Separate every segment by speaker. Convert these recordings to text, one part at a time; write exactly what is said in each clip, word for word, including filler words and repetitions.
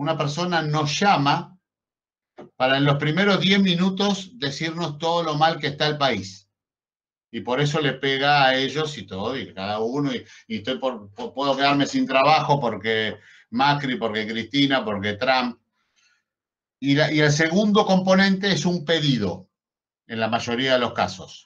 Speaker 1: una persona nos llama para en los primeros diez minutos decirnos todo lo mal que está el país. Y por eso le pega a ellos y todo, y cada uno, y, y estoy por, por, puedo quedarme sin trabajo porque Macri, porque Cristina, porque Trump. Y, la, y el segundo componente es un pedido, en la mayoría de los casos.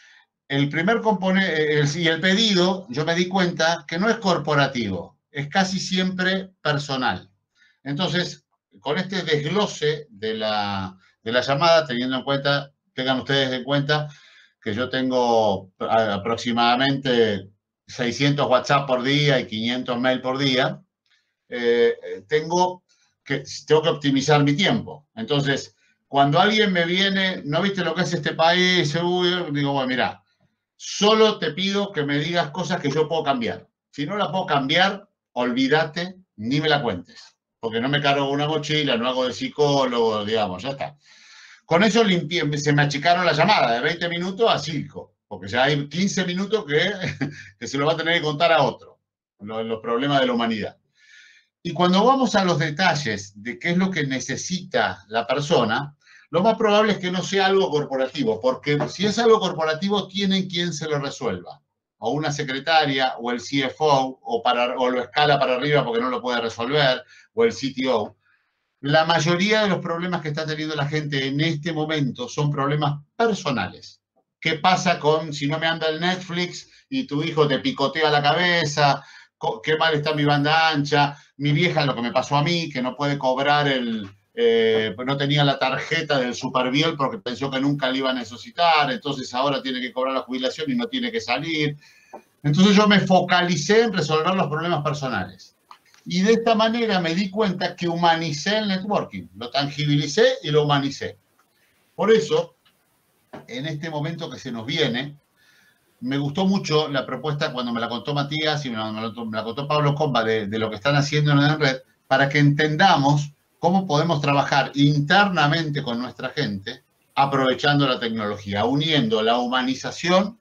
Speaker 1: El primer componente, el, y el pedido, yo me di cuenta que no es corporativo, es casi siempre personal. Entonces, con este desglose de la, de la llamada, teniendo en cuenta, tengan ustedes en cuenta que yo tengo aproximadamente seiscientos WhatsApp por día y quinientos mail por día, eh, tengo, que, tengo que optimizar mi tiempo. Entonces, cuando alguien me viene, ¿no viste lo que es este país? Uy, digo, bueno, mira, solo te pido que me digas cosas que yo puedo cambiar. Si no la puedo cambiar, olvídate, ni me la cuentes. Porque no me cargo una mochila, no hago de psicólogo, digamos, ya está. Con eso limpié, se me achicaron la llamada de veinte minutos a cinco, porque ya hay quince minutos que, que se lo va a tener que contar a otro, los, los problemas de la humanidad. Y cuando vamos a los detalles de qué es lo que necesita la persona, lo más probable es que no sea algo corporativo, porque si es algo corporativo, tienen quien se lo resuelva. O una secretaria, o el C F O, o, para, o lo escala para arriba porque no lo puede resolver, o el C T O. La mayoría de los problemas que está teniendo la gente en este momento son problemas personales. ¿Qué pasa con si no me anda el Netflix y tu hijo te picotea la cabeza? ¿Qué mal está mi banda ancha? Mi vieja, lo que me pasó a mí, que no puede cobrar el... Eh, no tenía la tarjeta del Superviel porque pensó que nunca la iba a necesitar, entonces ahora tiene que cobrar la jubilación y no tiene que salir. Entonces yo me focalicé en resolver los problemas personales. Y de esta manera me di cuenta que humanicé el networking, lo tangibilicé y lo humanicé. Por eso, en este momento que se nos viene, me gustó mucho la propuesta cuando me la contó Matías y me la, me la contó Pablo Comba de, de lo que están haciendo en Edenred, para que entendamos cómo podemos trabajar internamente con nuestra gente, aprovechando la tecnología, uniendo la humanización.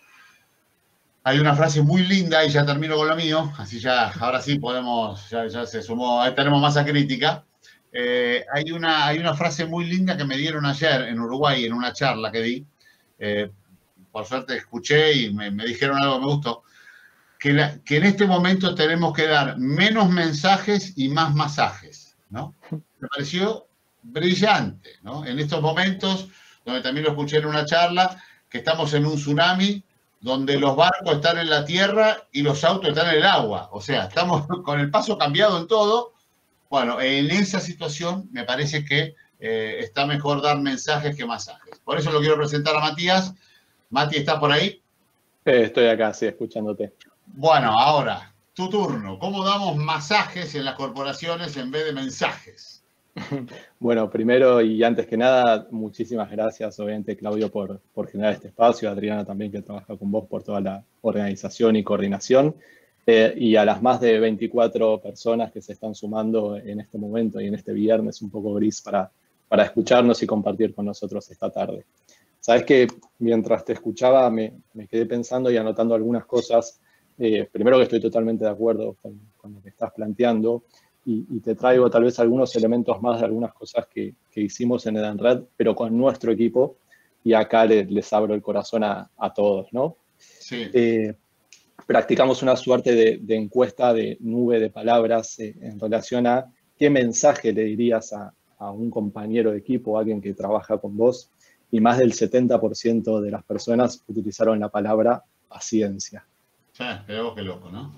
Speaker 1: Hay una frase muy linda, y ya termino con lo mío, así ya, ahora sí podemos, ya, ya se sumó, ahí tenemos masa crítica. Eh, hay, una, hay una frase muy linda que me dieron ayer en Uruguay, en una charla que di, eh, por suerte escuché y me, me dijeron algo que me gustó, que, la, que en este momento tenemos que dar menos mensajes y más masajes, ¿no? Me pareció brillante, ¿no? En estos momentos, donde también lo escuché en una charla, que estamos en un tsunami, donde los barcos están en la tierra y los autos están en el agua. O sea, estamos con el paso cambiado en todo. Bueno, en esa situación me parece que eh, está mejor dar mensajes que masajes. Por eso lo quiero presentar a Matías. Mati, ¿estás por ahí?
Speaker 2: Eh, estoy acá, sí, escuchándote.
Speaker 1: Bueno, ahora, tu turno. ¿Cómo damos masajes en las corporaciones en vez de mensajes?
Speaker 2: Bueno, primero y antes que nada, muchísimas gracias, obviamente, Claudio, por, por generar este espacio, a Adriana también, que trabaja con vos, por toda la organización y coordinación, eh, y a las más de veinticuatro personas que se están sumando en este momento y en este viernes un poco gris para, para escucharnos y compartir con nosotros esta tarde. Sabes que mientras te escuchaba me, me quedé pensando y anotando algunas cosas. Eh, primero que estoy totalmente de acuerdo con, con lo que estás planteando y, y te traigo tal vez algunos elementos más de algunas cosas que, que hicimos en Edenred, pero con nuestro equipo, y acá les, les abro el corazón a, a todos, ¿no?
Speaker 1: Sí.
Speaker 2: Eh, practicamos una suerte de, de encuesta de nube de palabras eh, en relación a qué mensaje le dirías a, a un compañero de equipo, a alguien que trabaja con vos, y más del setenta por ciento de las personas utilizaron la palabra paciencia.
Speaker 1: Sí, pero qué loco, ¿no?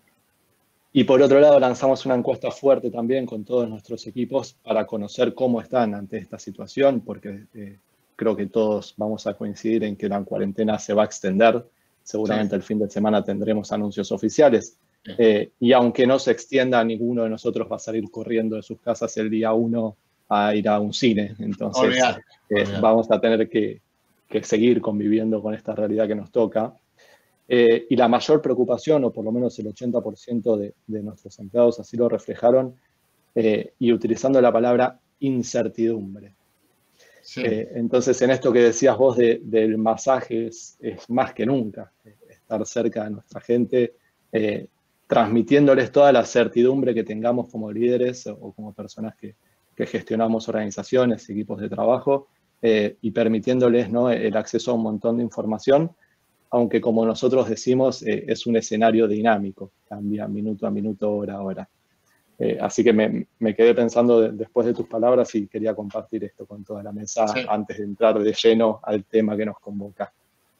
Speaker 2: Y por otro lado, lanzamos una encuesta fuerte también con todos nuestros equipos para conocer cómo están ante esta situación, porque eh, creo que todos vamos a coincidir en que la cuarentena se va a extender. Seguramente sí. El fin de semana tendremos anuncios oficiales. Sí. Eh, y aunque no se extienda, ninguno de nosotros va a salir corriendo de sus casas el día uno a ir a un cine. Entonces,
Speaker 1: olvidar,
Speaker 2: eh,
Speaker 1: olvidar.
Speaker 2: vamos a tener que, que seguir conviviendo con esta realidad que nos toca. Eh, y la mayor preocupación, o por lo menos el ochenta por ciento de, de nuestros empleados así lo reflejaron, eh, y utilizando la palabra incertidumbre. Sí. Eh, entonces, en esto que decías vos de, del masaje, es, es más que nunca eh, estar cerca de nuestra gente, eh, transmitiéndoles toda la certidumbre que tengamos como líderes o como personas que, que gestionamos organizaciones, equipos de trabajo, eh, y permitiéndoles, ¿no?, el acceso a un montón de información, aunque como nosotros decimos, eh, es un escenario dinámico, cambia minuto a minuto, hora a hora. Eh, así que me, me quedé pensando de, después de tus palabras y quería compartir esto con toda la mesa sí. antes de entrar de lleno al tema que nos convoca.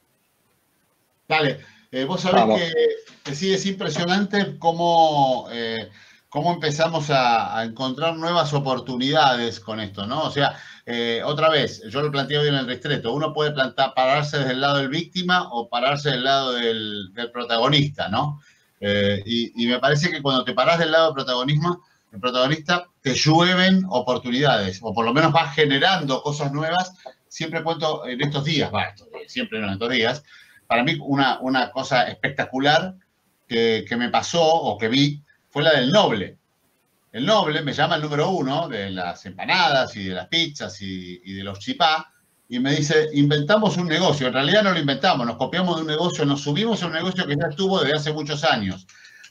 Speaker 1: Dale, eh, vos sabés que, que sí es impresionante cómo, eh, cómo empezamos a, a encontrar nuevas oportunidades con esto, ¿no? O sea, eh, otra vez, yo lo planteé hoy en el ristreto, uno puede plantar, pararse desde el lado del víctima o pararse del lado del, del protagonista, ¿no? Eh, y, y me parece que cuando te parás del lado del protagonismo, el protagonista, te llueven oportunidades, o por lo menos vas generando cosas nuevas. Siempre cuento en estos días, va, estos días, siempre no en estos días, para mí una, una cosa espectacular que, que me pasó o que vi fue la del Noble. El Noble me llama el número uno de las empanadas y de las pizzas y, y de los chipá y me dice, inventamos un negocio. En realidad no lo inventamos, nos copiamos de un negocio, nos subimos a un negocio que ya estuvo desde hace muchos años.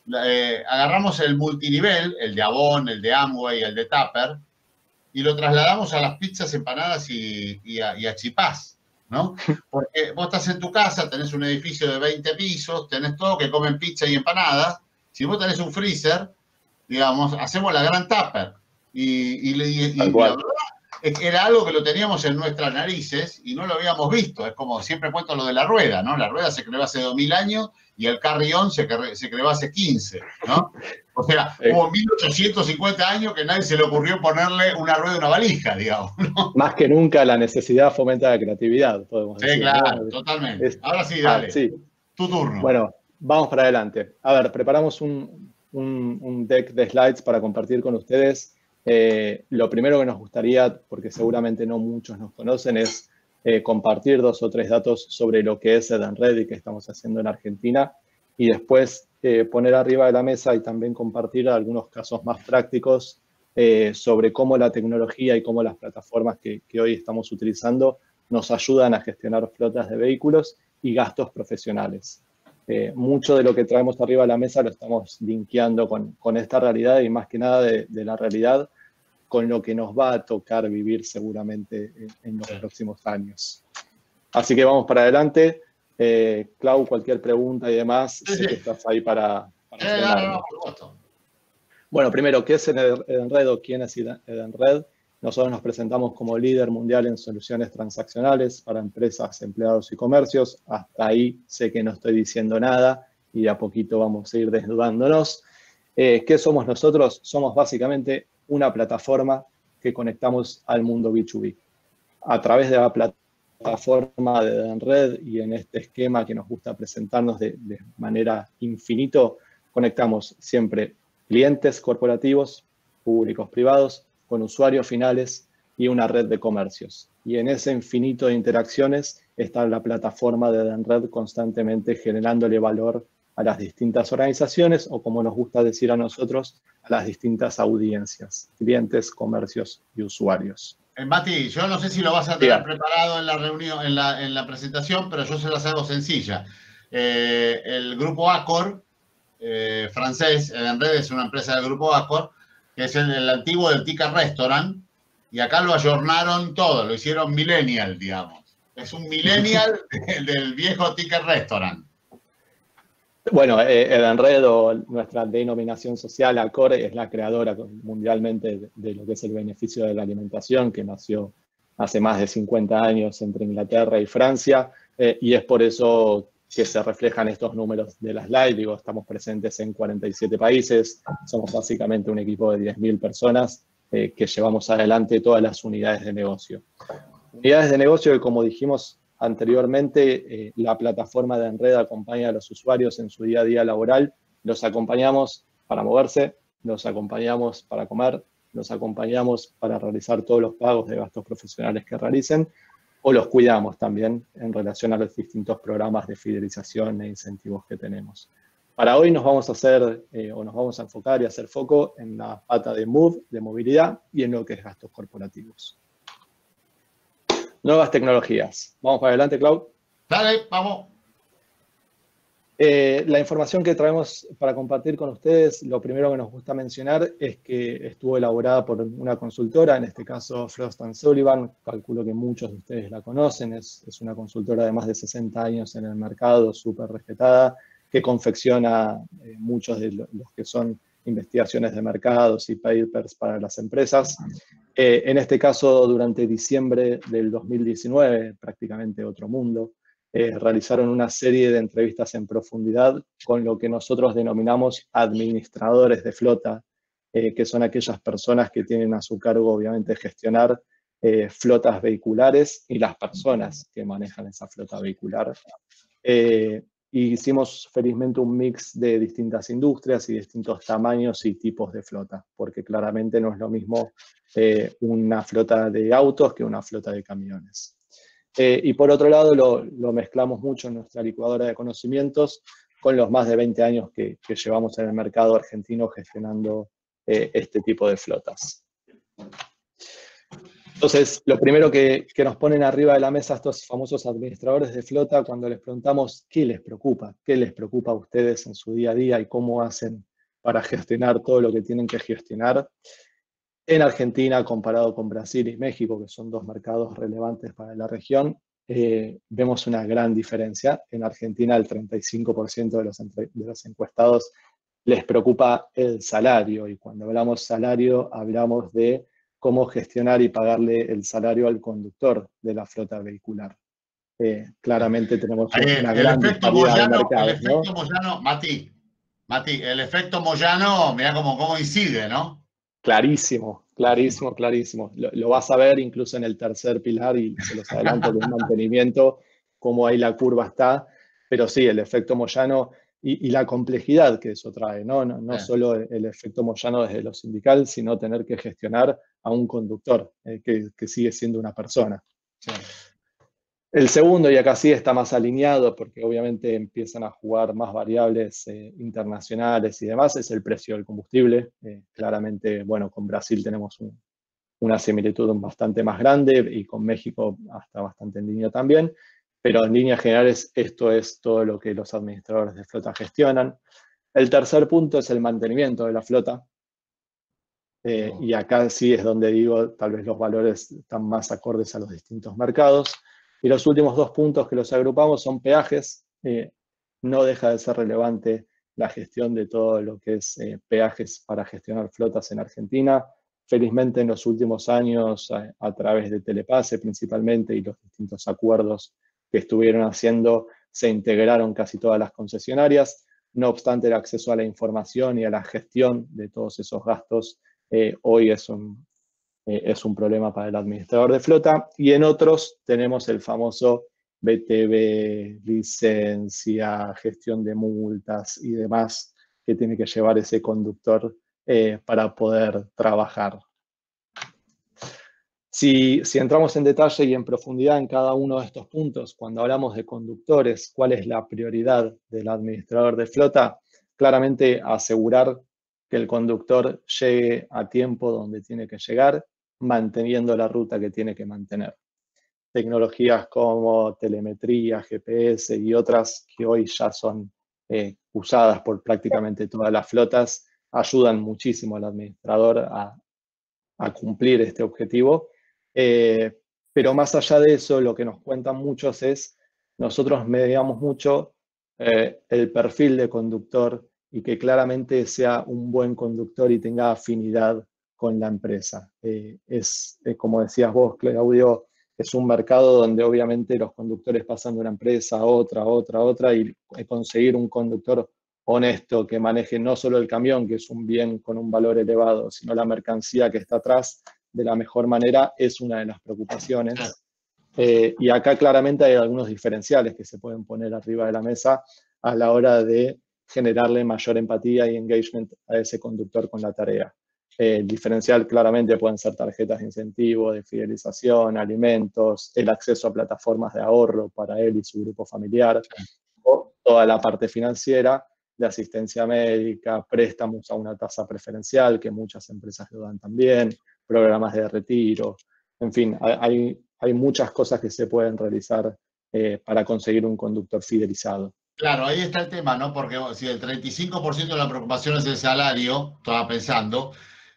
Speaker 1: Eh, agarramos el multinivel, el de Avon, el de Amway, el de Tupper, y lo trasladamos a las pizzas, empanadas y, y, a, y a chipás. ¿No? Porque vos estás en tu casa, tenés un edificio de veinte pisos, tenés todo que comen pizza y empanadas. Si vos tenés un freezer, digamos, hacemos la gran tupper. Y, y, y, y la verdad es que era algo que lo teníamos en nuestras narices y no lo habíamos visto. Es como siempre cuento lo de la rueda, ¿no? La rueda se creó hace dos mil años y el carrión se, cre se creó hace quince, ¿no? O sea, eh. hubo mil ochocientos cincuenta años que nadie se le ocurrió ponerle una rueda a una valija, digamos, ¿no?
Speaker 2: Más que nunca la necesidad fomenta la creatividad, podemos
Speaker 1: sí,
Speaker 2: decir.
Speaker 1: Sí, claro,
Speaker 2: ¿no?
Speaker 1: totalmente. Es, Ahora sí, dale. Ah, sí. Tu turno.
Speaker 2: Bueno, vamos para adelante. A ver, preparamos un, un, un deck de slides para compartir con ustedes. Eh, lo primero que nos gustaría, porque seguramente no muchos nos conocen, es eh, compartir dos o tres datos sobre lo que es Edenred y que estamos haciendo en Argentina. Y después eh, poner arriba de la mesa y también compartir algunos casos más prácticos eh, sobre cómo la tecnología y cómo las plataformas que, que hoy estamos utilizando nos ayudan a gestionar flotas de vehículos y gastos profesionales. Eh, mucho de lo que traemos arriba de la mesa lo estamos linkeando con, con esta realidad y más que nada de, de la realidad con lo que nos va a tocar vivir seguramente en, en los próximos años. Así que vamos para adelante. Eh, Clau, cualquier pregunta y demás, sí, sé sí. que estás ahí para, para
Speaker 1: eh, no, no, no, por supuesto.
Speaker 2: Bueno, primero, ¿qué es Edenred o quién es Edenred? Nosotros nos presentamos como líder mundial en soluciones transaccionales para empresas, empleados y comercios. Hasta ahí sé que no estoy diciendo nada y de a poquito vamos a ir desnudándonos. Eh, ¿Qué somos nosotros? Somos básicamente una plataforma que conectamos al mundo B dos B. A través de la plataforma de Edenred y en este esquema que nos gusta presentarnos de, de manera infinito, conectamos siempre clientes corporativos, públicos privados, con usuarios finales y una red de comercios. Y en ese infinito de interacciones está la plataforma de Edenred constantemente generándole valor a las distintas organizaciones o, como nos gusta decir a nosotros, a las distintas audiencias, clientes, comercios y usuarios.
Speaker 1: Eh, Mati, yo no sé si lo vas a tener sí. preparado en la reunión, en la, en la presentación, pero yo se las hago sencilla. Eh, el grupo Accor, eh, francés, Edenred es una empresa del grupo Accor, que es el, el antiguo del Ticket Restaurant, y acá lo ayornaron todo, lo hicieron millennial, digamos. Es un millennial del, del viejo Ticket Restaurant.
Speaker 2: Bueno, eh, Edenred, o nuestra denominación social, Accor, es la creadora mundialmente de, de lo que es el beneficio de la alimentación, que nació hace más de cincuenta años entre Inglaterra y Francia, eh, y es por eso que se reflejan estos números de las slide. Digo, estamos presentes en cuarenta y siete países, somos básicamente un equipo de diez mil personas eh, que llevamos adelante todas las unidades de negocio. Unidades de negocio que, como dijimos anteriormente, eh, la plataforma de Edenred acompaña a los usuarios en su día a día laboral. Los acompañamos para moverse, los acompañamos para comer, los acompañamos para realizar todos los pagos de gastos profesionales que realicen, o los cuidamos también en relación a los distintos programas de fidelización e incentivos que tenemos. Para hoy nos vamos a hacer, eh, o nos vamos a enfocar y hacer foco en la pata de Move, de movilidad, y en lo que es gastos corporativos. Nuevas tecnologías. ¿Vamos para adelante, Clau?
Speaker 1: Dale, vamos.
Speaker 2: Eh, la información que traemos para compartir con ustedes, lo primero que nos gusta mencionar es que estuvo elaborada por una consultora, en este caso Frost and Sullivan, calculo que muchos de ustedes la conocen, es, es una consultora de más de sesenta años en el mercado, súper respetada, que confecciona eh, muchos de los que son investigaciones de mercados y papers para las empresas. Eh, en este caso, durante diciembre del dos mil diecinueve, prácticamente otro mundo, Eh, realizaron una serie de entrevistas en profundidad con lo que nosotros denominamos administradores de flota, eh, que son aquellas personas que tienen a su cargo, obviamente, gestionar eh, flotas vehiculares y las personas que manejan esa flota vehicular. Eh, y hicimos felizmente un mix de distintas industrias y distintos tamaños y tipos de flota, porque claramente no es lo mismo eh, una flota de autos que una flota de camiones. Eh, y por otro lado, lo, lo mezclamos mucho en nuestra licuadora de conocimientos con los más de veinte años que, que llevamos en el mercado argentino gestionando eh, este tipo de flotas. Entonces, lo primero que, que nos ponen arriba de la mesa estos famosos administradores de flota cuando les preguntamos qué les preocupa, qué les preocupa a ustedes en su día a día y cómo hacen para gestionar todo lo que tienen que gestionar. En Argentina, comparado con Brasil y México, que son dos mercados relevantes para la región, eh, vemos una gran diferencia. En Argentina, el treinta y cinco por ciento de los, entre, de los encuestados les preocupa el salario. Y cuando hablamos salario, hablamos de cómo gestionar y pagarle el salario al conductor de la flota vehicular. Eh, claramente tenemos
Speaker 1: Eh,
Speaker 2: una
Speaker 1: el
Speaker 2: gran
Speaker 1: efecto
Speaker 2: disparidad de
Speaker 1: Moyano, el
Speaker 2: mercados, ¿no?
Speaker 1: efecto Moyano, Mati, Mati, el efecto Moyano, mira cómo, cómo incide, ¿no?
Speaker 2: Clarísimo, clarísimo, clarísimo. Lo, lo vas a ver incluso en el tercer pilar y se los adelanto que en mantenimiento, cómo ahí la curva está. Pero sí, el efecto Moyano y, y la complejidad que eso trae, ¿no? No, no solo el, el efecto Moyano desde lo sindical, sino tener que gestionar a un conductor eh, que, que sigue siendo una persona.
Speaker 1: Sí.
Speaker 2: El segundo, y acá sí está más alineado, porque obviamente empiezan a jugar más variables eh, internacionales y demás, es el precio del combustible. Eh, claramente, bueno, con Brasil tenemos un, una similitud bastante más grande y con México hasta bastante en línea también, pero en líneas generales esto es todo lo que los administradores de flota gestionan. El tercer punto es el mantenimiento de la flota. Eh, y acá sí es donde digo, tal vez los valores están más acordes a los distintos mercados. Y los últimos dos puntos que los agrupamos son peajes. Eh, no deja de ser relevante la gestión de todo lo que es eh, peajes para gestionar flotas en Argentina. Felizmente en los últimos años, a, a través de Telepase principalmente y los distintos acuerdos que estuvieron haciendo, se integraron casi todas las concesionarias. No obstante, el acceso a la información y a la gestión de todos esos gastos eh, hoy es un, eh, es un problema para el administrador de flota. Y en otros tenemos el famoso B T V, licencia, gestión de multas y demás que tiene que llevar ese conductor eh, para poder trabajar. Si, si entramos en detalle y en profundidad en cada uno de estos puntos, cuando hablamos de conductores, ¿cuál es la prioridad del administrador de flota? Claramente asegurar que el conductor llegue a tiempo donde tiene que llegar, manteniendo la ruta que tiene que mantener. Tecnologías como telemetría, G P S y otras que hoy ya son eh, usadas por prácticamente todas las flotas, ayudan muchísimo al administrador a, a cumplir este objetivo. Eh, pero más allá de eso, lo que nos cuentan muchos es, nosotros mediamos mucho eh, el perfil de conductor y que claramente sea un buen conductor y tenga afinidad con la empresa. Eh, es, eh, como decías vos, Claudio, es un mercado donde obviamente los conductores pasan de una empresa a otra, a otra, a otra, y conseguir un conductor honesto que maneje no solo el camión, que es un bien con un valor elevado, sino la mercancía que está atrás de la mejor manera, es una de las preocupaciones. Eh, y acá claramente hay algunos diferenciales que se pueden poner arriba de la mesa a la hora de generarle mayor empatía y engagement a ese conductor con la tarea. Eh, el diferencial claramente pueden ser tarjetas de incentivo, de fidelización, alimentos, el acceso a plataformas de ahorro para él y su grupo familiar, o toda la parte financiera, de asistencia médica, préstamos a una tasa preferencial, que muchas empresas lo dan también, programas de retiro, en fin, hay, hay muchas cosas que se pueden realizar eh, para conseguir un conductor fidelizado.
Speaker 1: Claro, ahí está el tema, ¿no? Porque si el treinta y cinco por ciento de la preocupación es el salario, estaba pensando,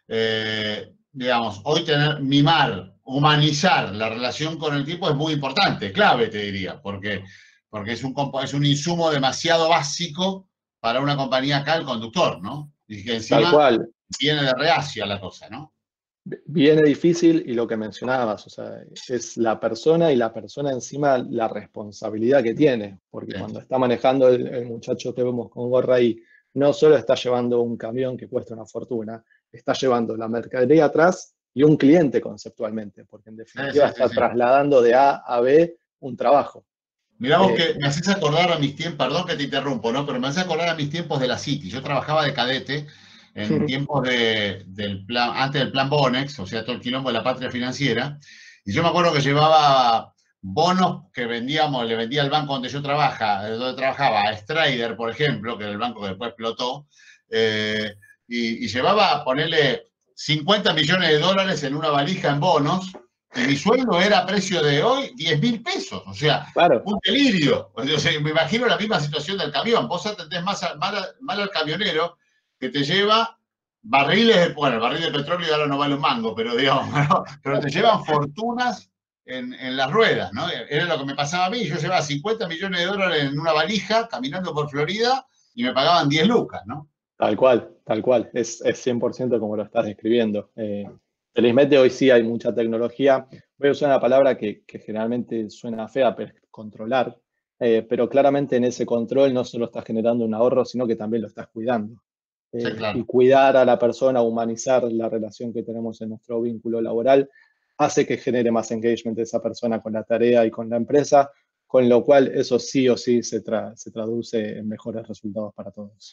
Speaker 1: eh, digamos, hoy tener, mimar, humanizar la relación con el tipo es muy importante, clave, te diría, porque, porque es un, es un insumo demasiado básico para una compañía acá, el conductor, ¿no? Y que
Speaker 2: Tal
Speaker 1: encima
Speaker 2: cual.
Speaker 1: viene de reacia la cosa, ¿no?
Speaker 2: Viene difícil y lo que mencionabas, o sea, es la persona y la persona encima la responsabilidad que tiene, porque
Speaker 1: Sí,
Speaker 2: cuando está manejando el, el muchacho que vemos con gorra ahí, no solo está llevando un camión que cuesta una fortuna, está llevando la mercadería atrás y un cliente conceptualmente, porque en
Speaker 1: sí,
Speaker 2: definitiva
Speaker 1: sí, sí,
Speaker 2: está
Speaker 1: sí.
Speaker 2: trasladando de A a B un trabajo.
Speaker 1: Mirá vos
Speaker 2: Eh,
Speaker 1: que me haces acordar a mis tiempos, perdón que te interrumpo, ¿no? Pero me haces acordar a mis tiempos de la City. Yo trabajaba de cadete en tiempos de, del plan, antes del plan Bonex, o sea, todo el quilombo de la patria financiera. Y yo me acuerdo que llevaba bonos que vendíamos, le vendía al banco donde yo trabaja, donde trabajaba, a Strider, por ejemplo, que era el banco que después explotó, eh, y, y llevaba a ponerle cincuenta millones de dólares en una valija en bonos, y mi sueldo era a precio de hoy diez mil pesos. O sea,
Speaker 2: claro,
Speaker 1: un delirio. O sea, me imagino la misma situación del camión. Vos atendés más a, mal, mal, al camionero que te lleva barriles, de, bueno, el barril de petróleo ahora no vale un mango, pero digamos, ¿no? Pero te llevan fortunas en, en, las ruedas, ¿no? Era lo que me pasaba a mí. Yo llevaba cincuenta millones de dólares en una valija caminando por Florida y me pagaban diez lucas, ¿no?
Speaker 2: tal cual, tal cual, es, es cien por ciento como lo estás describiendo. Eh, felizmente hoy sí hay mucha tecnología. Voy a usar una palabra que, que generalmente suena fea, pero es controlar. Eh, pero claramente en ese control no solo estás generando un ahorro, sino que también lo estás cuidando.
Speaker 1: Sí,
Speaker 2: Eh, y
Speaker 1: claro.
Speaker 2: cuidar a la persona, humanizar la relación que tenemos en nuestro vínculo laboral, hace que genere más engagement de esa persona con la tarea y con la empresa, con lo cual eso sí o sí se, tra se traduce en mejores resultados para todos.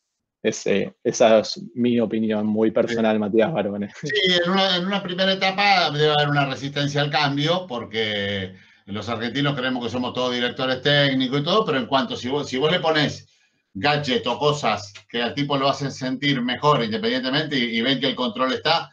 Speaker 2: Ese, esa es mi opinión muy
Speaker 1: Sí.
Speaker 2: personal, Matías Barone.
Speaker 1: Sí, en una, en una primera etapa debe haber una resistencia al cambio, porque los argentinos creemos que somos todos directores técnicos y todo, pero en cuanto, si vos, si vos le pones gadget o cosas que al tipo lo hacen sentir mejor independientemente y, y ven que el control está,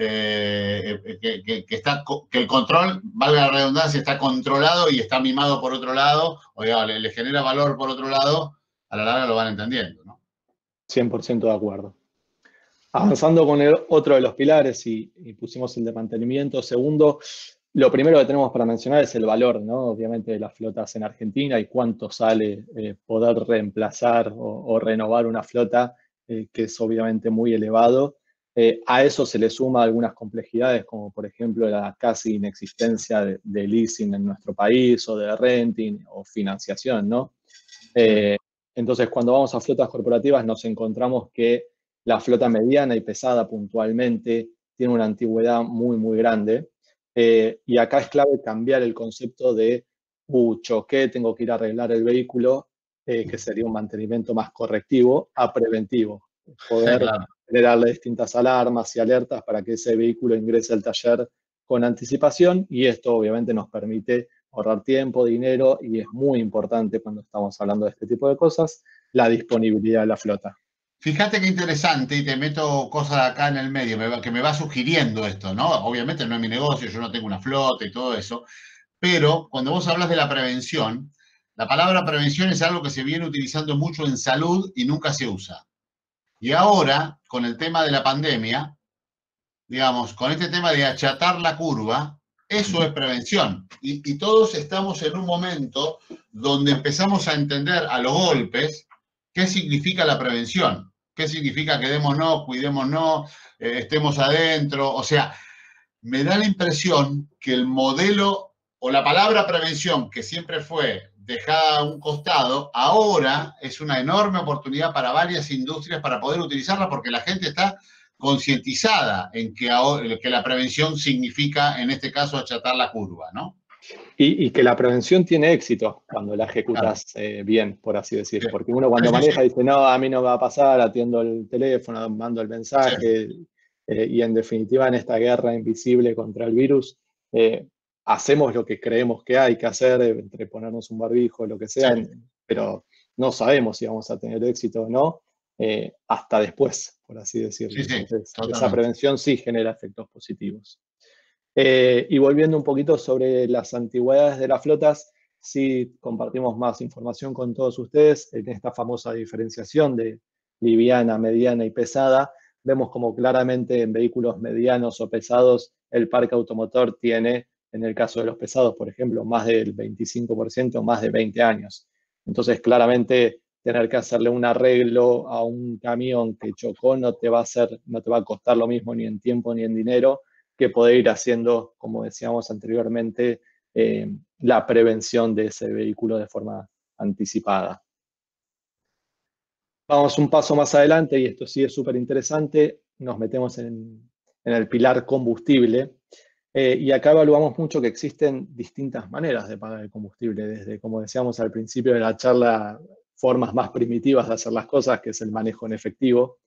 Speaker 1: eh, que, que, que, está, que el control, valga la redundancia, está controlado y está mimado por otro lado, o digamos, le, le genera valor por otro lado, a la larga lo van entendiendo, ¿no?
Speaker 2: cien por ciento de acuerdo. Avanzando con el otro de los pilares y, y pusimos el de mantenimiento. Segundo, lo primero que tenemos para mencionar es el valor, ¿no? Obviamente, de las flotas en Argentina y cuánto sale eh, poder reemplazar o, o, renovar una flota, eh, que es obviamente muy elevado. Eh, a eso se le suma algunas complejidades, como por ejemplo la casi inexistencia de, de leasing en nuestro país, o de renting o financiación, ¿no?
Speaker 1: Sí.
Speaker 2: Eh, entonces, cuando vamos a flotas corporativas, nos encontramos que la flota mediana y pesada puntualmente tiene una antigüedad muy, muy grande. Eh, y acá es clave cambiar el concepto de, uh, choqué, tengo que ir a arreglar el vehículo, eh, que sería un mantenimiento más correctivo, a preventivo.
Speaker 1: Sí,
Speaker 2: Poder
Speaker 1: claro.
Speaker 2: generarle distintas alarmas y alertas para que ese vehículo ingrese al taller con anticipación, y esto obviamente nos permite ahorrar tiempo, dinero, y es muy importante cuando estamos hablando de este tipo de cosas, la disponibilidad de la flota.
Speaker 1: Fíjate qué interesante, y te meto cosas acá en el medio, me va, que me va sugiriendo esto, ¿no? Obviamente no es mi negocio, yo no tengo una flota y todo eso, pero cuando vos hablas de la prevención, la palabra prevención es algo que se viene utilizando mucho en salud y nunca se usa. Y ahora, con el tema de la pandemia, digamos, con este tema de achatar la curva, eso es prevención. Y, y todos estamos en un momento donde empezamos a entender a los golpes qué significa la prevención, qué significa quedémonos, cuidémonos, eh, estemos adentro. O sea, me da la impresión que el modelo o la palabra prevención, que siempre fue dejada a un costado, ahora es una enorme oportunidad para varias industrias para poder utilizarla, porque la gente está concientizada en que, ahora, que la prevención significa, en este caso, achatar la curva, ¿no?
Speaker 2: Y, y que la prevención tiene éxito cuando la
Speaker 1: Claro.
Speaker 2: ejecutas eh, bien, por así decir.
Speaker 1: Sí.
Speaker 2: Porque uno cuando
Speaker 1: Sí, sí,
Speaker 2: maneja
Speaker 1: sí.
Speaker 2: dice, no, a mí no me va a pasar, atiendo el teléfono, mando el
Speaker 1: Sí.
Speaker 2: mensaje. Eh, y en definitiva, en esta guerra invisible contra el virus, eh, hacemos lo que creemos que hay que hacer, eh, entre ponernos un barbijo, lo que
Speaker 1: Sí.
Speaker 2: sea, pero no sabemos si vamos a tener éxito o no, eh, hasta después, por así decirlo.
Speaker 1: Sí, sí,
Speaker 2: Entonces, esa
Speaker 1: totalmente.
Speaker 2: prevención sí genera efectos positivos. Eh, y volviendo un poquito sobre las antigüedades de las flotas, sí compartimos más información con todos ustedes en esta famosa diferenciación de liviana, mediana y pesada. Vemos como claramente en vehículos medianos o pesados el parque automotor tiene, en el caso de los pesados, por ejemplo, más del veinticinco por ciento, más de veinte años. Entonces, claramente, tener que hacerle un arreglo a un camión que chocó no te va a hacer, no te va a costar lo mismo ni en tiempo ni en dinero que poder ir haciendo, como decíamos anteriormente, eh, la prevención de ese vehículo de forma anticipada. Vamos un paso más adelante, y esto sí es súper interesante, nos metemos en, en el pilar combustible, eh, y acá evaluamos mucho que existen distintas maneras de pagar el combustible, desde, como decíamos al principio de la charla, formas más primitivas de hacer las cosas, que es el manejo en efectivo,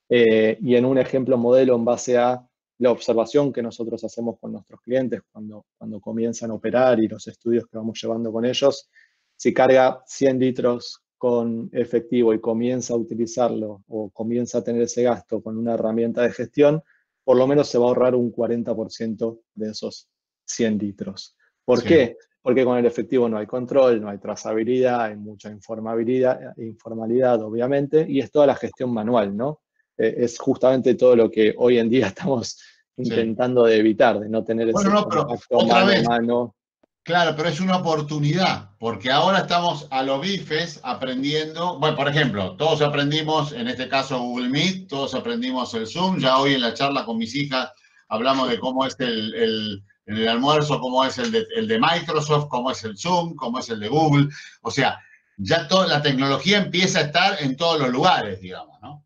Speaker 2: eh, y en un ejemplo modelo en base a la observación que nosotros hacemos con nuestros clientes cuando, cuando comienzan a operar y los estudios que vamos llevando con ellos. Si carga cien litros con efectivo y comienza a utilizarlo o comienza a tener ese gasto con una herramienta de gestión, por lo menos se va a ahorrar un cuarenta por ciento de esos cien litros. ¿Por
Speaker 1: Sí.
Speaker 2: qué? Porque con el efectivo no hay control, no hay trazabilidad, hay mucha informabilidad, informalidad, obviamente, y es toda la gestión manual, ¿no? Eh, es justamente todo lo que hoy en día estamos intentando
Speaker 1: Sí.
Speaker 2: de evitar, de no tener
Speaker 1: Bueno,
Speaker 2: ese
Speaker 1: no, pero
Speaker 2: contacto
Speaker 1: otra
Speaker 2: mano a
Speaker 1: vez,
Speaker 2: mano.
Speaker 1: claro, pero es una oportunidad, porque ahora estamos a los bifes aprendiendo. Bueno, por ejemplo, todos aprendimos, en este caso Google Meet, todos aprendimos el Zoom. Ya hoy en la charla con mis hijas hablamos de cómo es el, el, el almuerzo, cómo es el de, el de Microsoft, cómo es el Zoom, cómo es el de Google. O sea, ya toda la tecnología empieza a estar en todos los lugares, digamos, ¿no?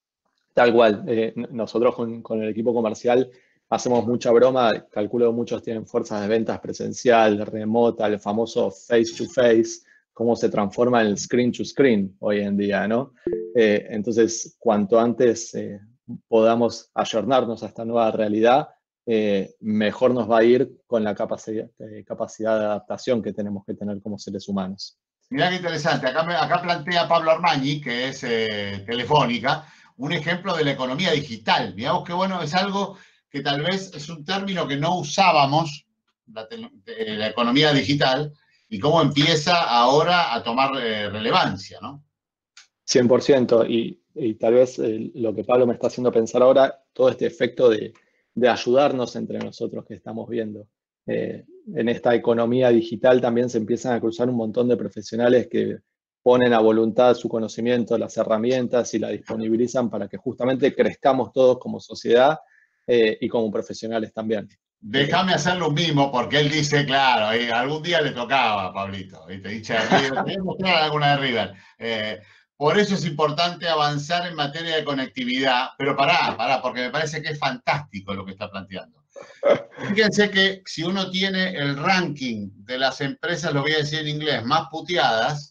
Speaker 2: Tal cual. Eh, nosotros con, con el equipo comercial hacemos mucha broma. Calculo que muchos tienen fuerzas de ventas presencial, remota, el famoso face to face, cómo se transforma en el screen to screen hoy en día, ¿no? Eh, entonces, cuanto antes eh, podamos ayornarnos a esta nueva realidad, eh, mejor nos va a ir con la capacidad, eh, capacidad de adaptación que tenemos que tener como seres humanos.
Speaker 1: Mirá qué interesante. Acá, me, acá plantea Pablo Armañi, que es eh, Telefónica, un ejemplo de la economía digital. Digamos que, bueno, es algo que tal vez es un término que no usábamos, la, la economía digital, y cómo empieza ahora a tomar eh, relevancia, ¿no?
Speaker 2: cien por ciento. Y, y tal vez eh, lo que Pablo me está haciendo pensar ahora, todo este efecto de, de ayudarnos entre nosotros que estamos viendo. Eh, en esta economía digital también se empiezan a cruzar un montón de profesionales que ponen a voluntad su conocimiento, las herramientas y la disponibilizan para que justamente crezcamos todos como sociedad eh, y como profesionales también.
Speaker 1: Déjame hacer lo mismo, porque él dice, claro, eh, algún día le tocaba a Pablito, ¿viste? Dice, te voy a mostrar alguna de River. Eh, por eso es importante avanzar en materia de conectividad, pero pará, pará, porque me parece que es fantástico lo que está planteando. Fíjense que si uno tiene el ranking de las empresas, lo voy a decir en inglés, más puteadas,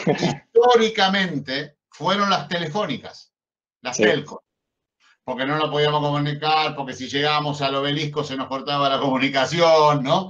Speaker 1: históricamente fueron las telefónicas, las
Speaker 2: Sí.
Speaker 1: telcos. Porque no nos podíamos comunicar, porque si llegábamos al obelisco se nos cortaba la comunicación, ¿no?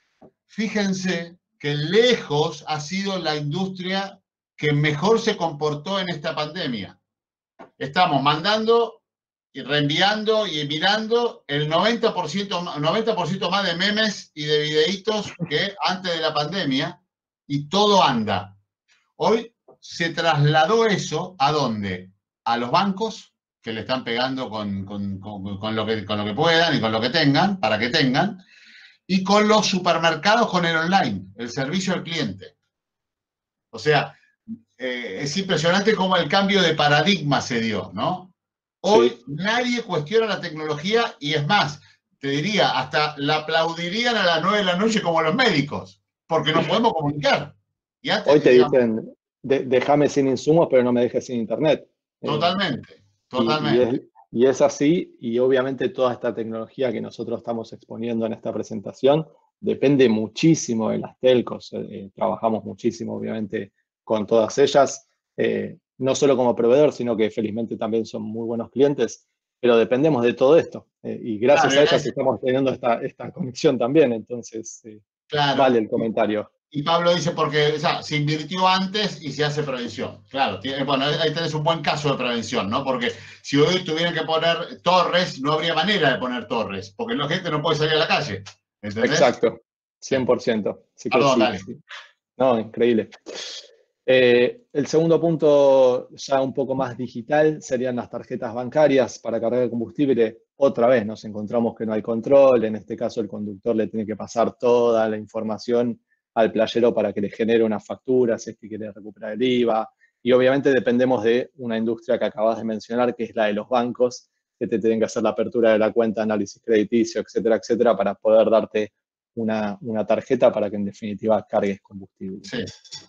Speaker 1: Fíjense que lejos ha sido la industria que mejor se comportó en esta pandemia. Estamos mandando y reenviando y mirando el noventa por ciento, noventa por ciento más de memes y de videitos que antes de la pandemia, y todo anda. Hoy se trasladó eso, ¿a dónde? A los bancos, que le están pegando con, con, con, con, lo que, con lo que puedan y con lo que tengan, para que tengan, y con los supermercados con el online, el servicio al cliente. O sea, eh, es impresionante cómo el cambio de paradigma se dio, ¿no? Hoy sí. Nadie cuestiona la tecnología, y es más, te diría, hasta la aplaudirían a las nueve de la noche como los médicos, porque nos podemos comunicar. Y antes,
Speaker 2: Hoy te
Speaker 1: digamos,
Speaker 2: dicen, de, déjame sin insumos, pero no me dejes sin internet.
Speaker 1: Totalmente,
Speaker 2: eh,
Speaker 1: totalmente.
Speaker 2: Y, y, es, y es así, y obviamente toda esta tecnología que nosotros estamos exponiendo en esta presentación depende muchísimo de las telcos. Eh, trabajamos muchísimo, obviamente, con todas ellas, eh, no solo como proveedor, sino que felizmente también son muy buenos clientes, pero dependemos de todo esto. Eh, y gracias claro, a ellas es... estamos teniendo esta, esta conexión también, entonces eh, claro. Vale el comentario.
Speaker 1: Y Pablo dice, porque o sea, se invirtió antes y se hace prevención. Claro, tiene, bueno, ahí tenés un buen caso de prevención, ¿no? Porque si hoy tuvieran que poner torres, no habría manera de poner torres, porque la gente no puede salir a la calle. ¿Entendés?
Speaker 2: Exacto, cien por ciento. Así que
Speaker 1: Perdón,
Speaker 2: sí,
Speaker 1: dale.
Speaker 2: Sí. No, increíble. Eh, el segundo punto, ya un poco más digital, serían las tarjetas bancarias para cargar el combustible. Otra vez nos encontramos que no hay control, en este caso el conductor le tiene que pasar toda la información al playero para que le genere una factura, si es que quiere recuperar el I V A. Y obviamente dependemos de una industria que acabas de mencionar, que es la de los bancos, que te tienen que hacer la apertura de la cuenta, análisis crediticio, etcétera, etcétera, para poder darte una, una tarjeta para que en definitiva cargues combustible.
Speaker 1: Sí.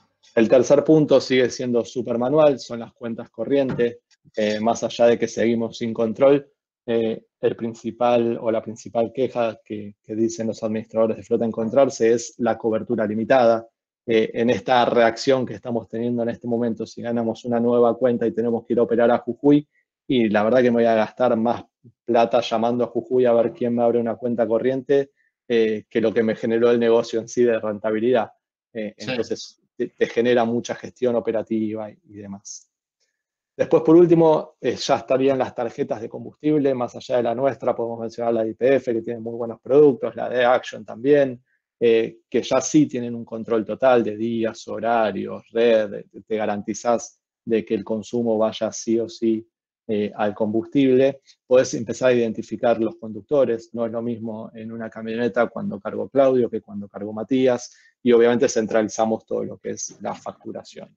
Speaker 2: El tercer punto sigue siendo súper manual, son las cuentas corrientes. Eh, más allá de que seguimos sin control, eh, el principal o la principal queja que, que dicen los administradores de flota encontrarse es la cobertura limitada. Eh, en esta reacción que estamos teniendo en este momento, si ganamos una nueva cuenta y tenemos que ir a operar a Jujuy, y la verdad que me voy a gastar más plata llamando a Jujuy a ver quién me abre una cuenta corriente eh, que lo que me generó el negocio en sí de rentabilidad. Eh,
Speaker 1: Sí.
Speaker 2: entonces, te, te genera mucha gestión operativa y, y demás. Después, por último, eh, ya estarían las tarjetas de combustible, más allá de la nuestra, podemos mencionar la de I P F, que tiene muy buenos productos, la de Action también, eh, que ya sí tienen un control total de días, horarios, red, te, te garantizás de que el consumo vaya sí o sí eh, al combustible. Podés empezar a identificar los conductores, no es lo mismo en una camioneta cuando cargo Claudio que cuando cargo Matías, y obviamente centralizamos todo lo que es la facturación.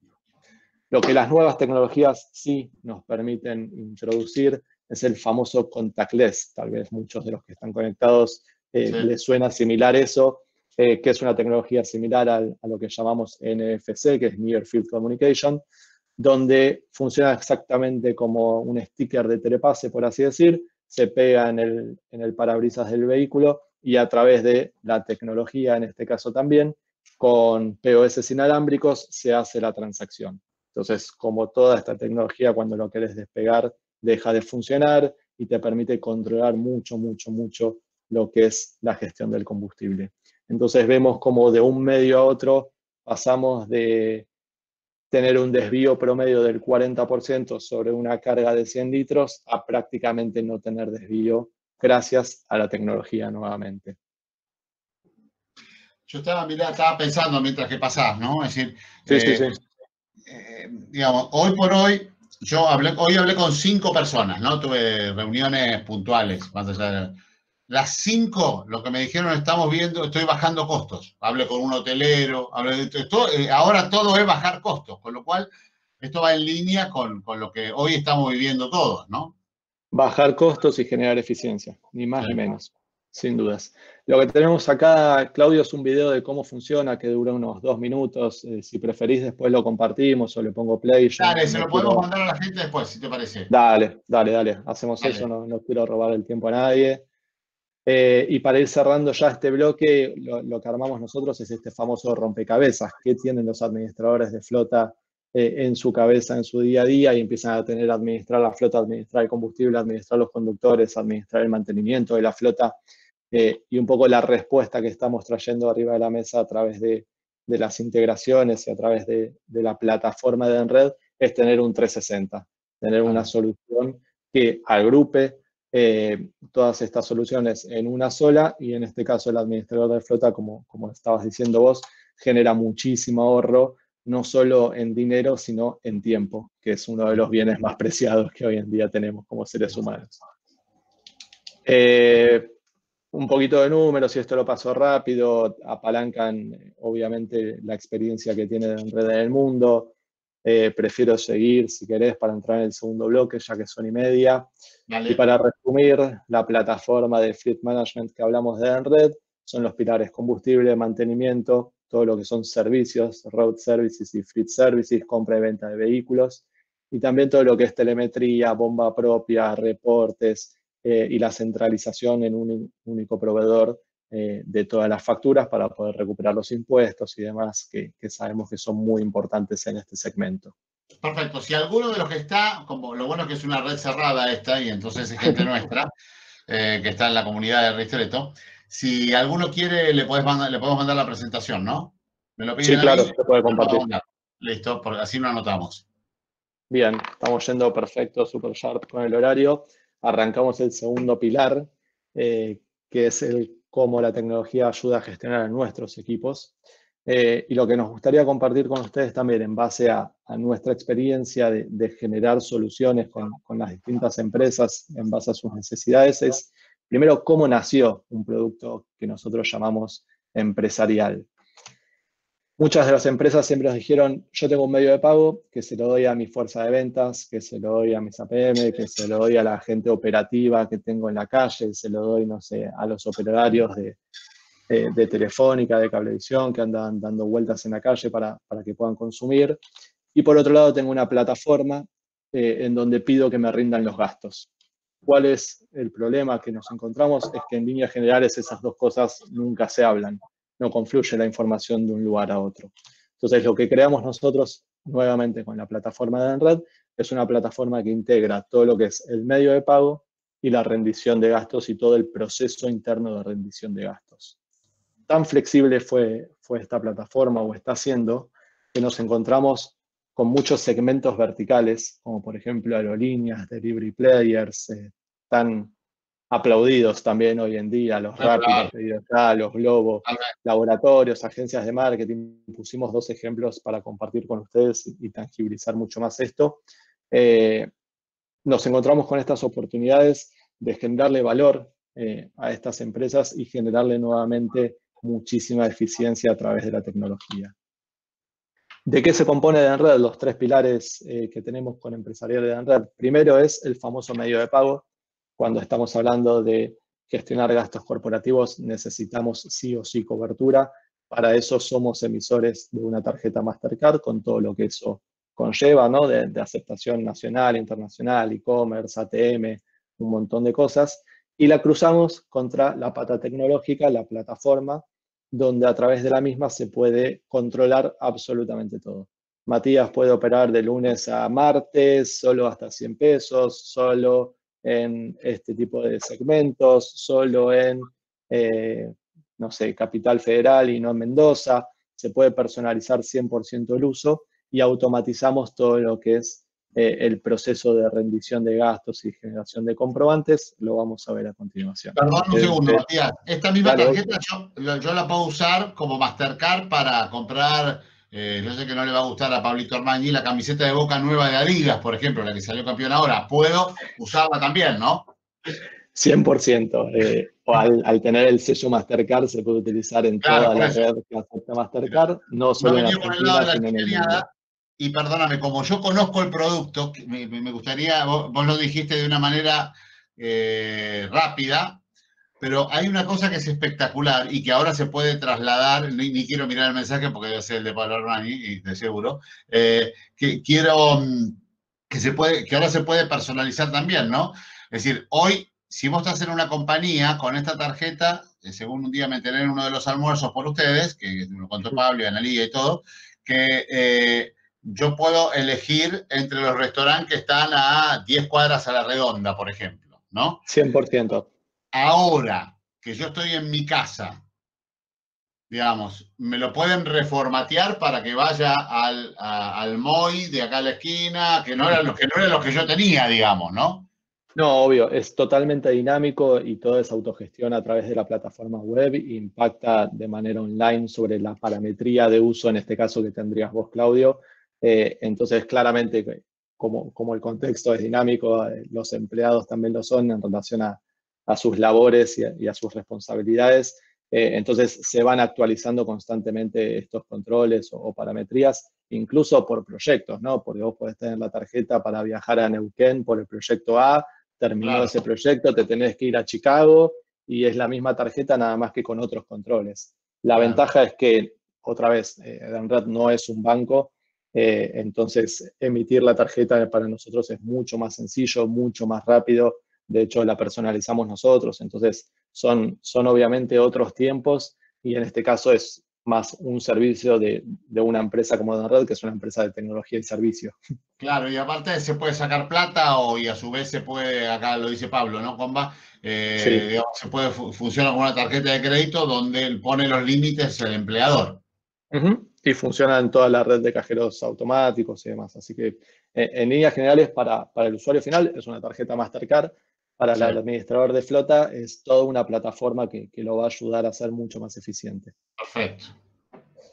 Speaker 2: Lo que las nuevas tecnologías sí nos permiten introducir es el famoso contactless. Tal vez muchos de los que están conectados eh,
Speaker 1: Sí.
Speaker 2: les suena similar eso, eh, que es una tecnología similar al, a lo que llamamos N F C, que es Near Field Communication, donde funciona exactamente como un sticker de telepase, por así decir, se pega en el, en el parabrisas del vehículo y a través de la tecnología, en este caso también, con P O S inalámbricos, se hace la transacción. Entonces, como toda esta tecnología, cuando lo querés despegar, deja de funcionar y te permite controlar mucho, mucho, mucho lo que es la gestión del combustible. Entonces vemos como de un medio a otro pasamos de tener un desvío promedio del cuarenta por ciento sobre una carga de cien litros a prácticamente no tener desvío gracias a la tecnología nuevamente.
Speaker 1: Yo estaba, mirá, estaba pensando mientras que pasás, ¿no? Es decir,
Speaker 2: Sí,
Speaker 1: eh,
Speaker 2: sí, sí.
Speaker 1: eh, digamos, hoy por hoy, yo hablé, hoy hablé con cinco personas, ¿no? Tuve reuniones puntuales, más allá de... Las cinco, lo que me dijeron, estamos viendo, estoy bajando costos. Hablé con un hotelero, hablé de todo, eh, ahora todo es bajar costos, con lo cual esto va en línea con, con lo que hoy estamos viviendo todos, ¿no?
Speaker 2: Bajar costos y generar eficiencia, ni más
Speaker 1: Sí.
Speaker 2: ni menos, sin dudas. Lo que tenemos acá, Claudio, es un video de cómo funciona, que dura unos dos minutos. Eh, si preferís, después lo compartimos o le pongo play. Yo no,
Speaker 1: Dale, se
Speaker 2: no
Speaker 1: lo podemos
Speaker 2: quiero...
Speaker 1: mandar a la gente después, si te parece.
Speaker 2: Dale, dale, dale, hacemos
Speaker 1: Dale.
Speaker 2: eso, no, no quiero robar el tiempo a nadie. Eh, y para ir cerrando ya este bloque, lo, lo que armamos nosotros es este famoso rompecabezas. ¿Qué tienen los administradores de flota eh, en su cabeza, en su día a día? Y empiezan a tener administrar la flota, administrar el combustible, administrar los conductores, administrar el mantenimiento de la flota. Eh, y un poco la respuesta que estamos trayendo arriba de la mesa a través de, de las integraciones y a través de, de la plataforma de Enred es tener un trescientos sesenta, tener una solución que agrupe eh, todas estas soluciones en una sola, y en este caso el administrador de flota, como, como estabas diciendo vos, genera muchísimo ahorro, no solo en dinero, sino en tiempo, que es uno de los bienes más preciados que hoy en día tenemos como seres humanos. Eh, un poquito de números, y esto lo paso rápido, apalancan obviamente la experiencia que tiene en Red en el mundo. Eh, prefiero seguir, si querés, para entrar en el segundo bloque, ya que son y media.
Speaker 1: Vale.
Speaker 2: Y para resumir, la plataforma de Fleet Management que hablamos de Enred son los pilares: combustible, mantenimiento, todo lo que son servicios, road services y fleet services, compra y venta de vehículos, y también todo lo que es telemetría, bomba propia, reportes eh, y la centralización en un único proveedor eh, de todas las facturas para poder recuperar los impuestos y demás, que, que sabemos que son muy importantes en este segmento.
Speaker 1: Perfecto. Si alguno de los que está, como lo bueno es que es una red cerrada esta, y entonces es gente nuestra, eh, que está en la comunidad de Ristreto, si alguno quiere, le, podés mandar, le podemos mandar la presentación, ¿no? ¿Me lo piden
Speaker 2: Sí, claro,
Speaker 1: ahí?
Speaker 2: se puede compartir.
Speaker 1: Listo, porque así lo anotamos.
Speaker 2: Bien, estamos yendo perfecto, super sharp con el horario. Arrancamos el segundo pilar, eh, que es el cómo la tecnología ayuda a gestionar a nuestros equipos. Eh, y lo que nos gustaría compartir con ustedes también en base a, a nuestra experiencia de, de generar soluciones con, con las distintas empresas en base a sus necesidades es, primero, cómo nació un producto que nosotros llamamos empresarial. Muchas de las empresas siempre nos dijeron, yo tengo un medio de pago que se lo doy a mi fuerza de ventas, que se lo doy a mis A P M, que se lo doy a la gente operativa que tengo en la calle, se lo doy, no sé, a los operarios de, de, de Telefónica, de Cablevisión, que andan dando vueltas en la calle para, para que puedan consumir. Y por otro lado tengo una plataforma eh, en donde pido que me rindan los gastos. ¿Cuál es el problema que nos encontramos? Es que en líneas generales esas dos cosas nunca se hablan. No confluye la información de un lugar a otro. Entonces, lo que creamos nosotros, nuevamente con la plataforma de Edenred, es una plataforma que integra todo lo que es el medio de pago y la rendición de gastos y todo el proceso interno de rendición de gastos. Tan flexible fue, fue esta plataforma o está siendo que nos encontramos con muchos segmentos verticales, como por ejemplo aerolíneas, delivery players, eh, tan aplaudidos también hoy en día, los Rappi, los Pedidos Ya, los Globo, laboratorios, agencias de marketing. Pusimos dos ejemplos para compartir con ustedes y, y tangibilizar mucho más esto. Eh, nos encontramos con estas oportunidades de generarle valor eh, a estas empresas y generarle nuevamente muchísima eficiencia a través de la tecnología. ¿De qué se compone Edenred? Los tres pilares eh, que tenemos con Empresarial de Edenred. Primero es el famoso medio de pago. Cuando estamos hablando de gestionar gastos corporativos, necesitamos sí o sí cobertura. Para eso somos emisores de una tarjeta Mastercard con todo lo que eso conlleva, ¿no? De, de aceptación nacional, internacional, e-commerce, A T M, un montón de cosas. Y la cruzamos contra la pata tecnológica, la plataforma, donde a través de la misma se puede controlar absolutamente todo. Matías puede operar de lunes a martes, solo hasta cien pesos, solo en este tipo de segmentos, solo en, eh, no sé, Capital Federal y no en Mendoza. Se puede personalizar cien por ciento el uso y automatizamos todo lo que es eh, el proceso de rendición de gastos y generación de comprobantes. Lo vamos a ver a continuación.
Speaker 1: Perdón un
Speaker 2: Eh,
Speaker 1: segundo,
Speaker 2: eh,
Speaker 1: Matías. Esta misma
Speaker 2: dale,
Speaker 1: tarjeta yo, yo la puedo usar como Mastercard para comprar, eh, yo sé que no le va a gustar a Pablito Armani, la camiseta de Boca nueva de Adidas, por ejemplo, la que salió campeón ahora. Puedo usarla también, ¿no?
Speaker 2: cien por ciento. Eh, o al, al tener el sello Mastercard se puede utilizar en
Speaker 1: Claro,
Speaker 2: toda
Speaker 1: por
Speaker 2: la
Speaker 1: eso.
Speaker 2: red que acepta Mastercard, no
Speaker 1: No
Speaker 2: solo en
Speaker 1: venía por el lado
Speaker 2: Argentina,
Speaker 1: de la
Speaker 2: sino en el mundo.
Speaker 1: chicaneada. Y perdóname, como yo conozco el producto, me, me gustaría, vos, vos, lo dijiste de una manera eh, rápida, pero hay una cosa que es espectacular y que ahora se puede trasladar, ni, ni quiero mirar el mensaje porque debe ser el de Pablo Armani, y de seguro, eh, que quiero que, se puede, que ahora se puede personalizar también, ¿no? Es decir, hoy, si vos estás en una compañía con esta tarjeta, según un día me enteré en uno de los almuerzos por ustedes, que me lo contó Pablo y Analía y todo, que eh, yo puedo elegir entre los restaurantes que están a diez cuadras a la redonda, por ejemplo, ¿no?
Speaker 2: cien por ciento.
Speaker 1: Ahora que yo estoy en mi casa, digamos, me lo pueden reformatear para que vaya al, a, al M O I de acá a la esquina, que no era lo que, no era lo que yo tenía, digamos, ¿no?
Speaker 2: No, obvio, es totalmente dinámico y todo es autogestión a través de la plataforma web e impacta de manera online sobre la parametría de uso, en este caso que tendrías vos, Claudio. Eh, entonces, claramente, como, como el contexto es dinámico, eh, los empleados también lo son en relación a, a sus labores y a, y a sus responsabilidades. Eh, entonces, se van actualizando constantemente estos controles o, o parametrías, incluso por proyectos, ¿no? Porque vos podés tener la tarjeta para viajar a Neuquén por el proyecto A, terminó
Speaker 1: Claro.
Speaker 2: ese proyecto, te tenés que ir a Chicago y es la misma tarjeta nada más que con otros controles. La
Speaker 1: Claro.
Speaker 2: ventaja es que, otra vez, eh, Edenred no es un banco, eh, entonces emitir la tarjeta para nosotros es mucho más sencillo, mucho más rápido. De hecho, la personalizamos nosotros, entonces son, son obviamente otros tiempos y en este caso es más un servicio de, de una empresa como Edenred, que es una empresa de tecnología y servicio.
Speaker 1: Claro, y aparte se puede sacar plata o, y a su vez se puede, acá lo dice Pablo, ¿no, Comba? Eh,
Speaker 2: Sí.
Speaker 1: digamos, se puede, funciona con una tarjeta de crédito donde él pone los límites el empleador.
Speaker 2: Uh-huh. Y funciona en toda la red de cajeros automáticos y demás. Así que eh, en líneas generales para, para el usuario final es una tarjeta Mastercard. Para
Speaker 1: Sí.
Speaker 2: el administrador de flota es toda una plataforma que, que lo va a ayudar a ser mucho más eficiente.
Speaker 1: Perfecto.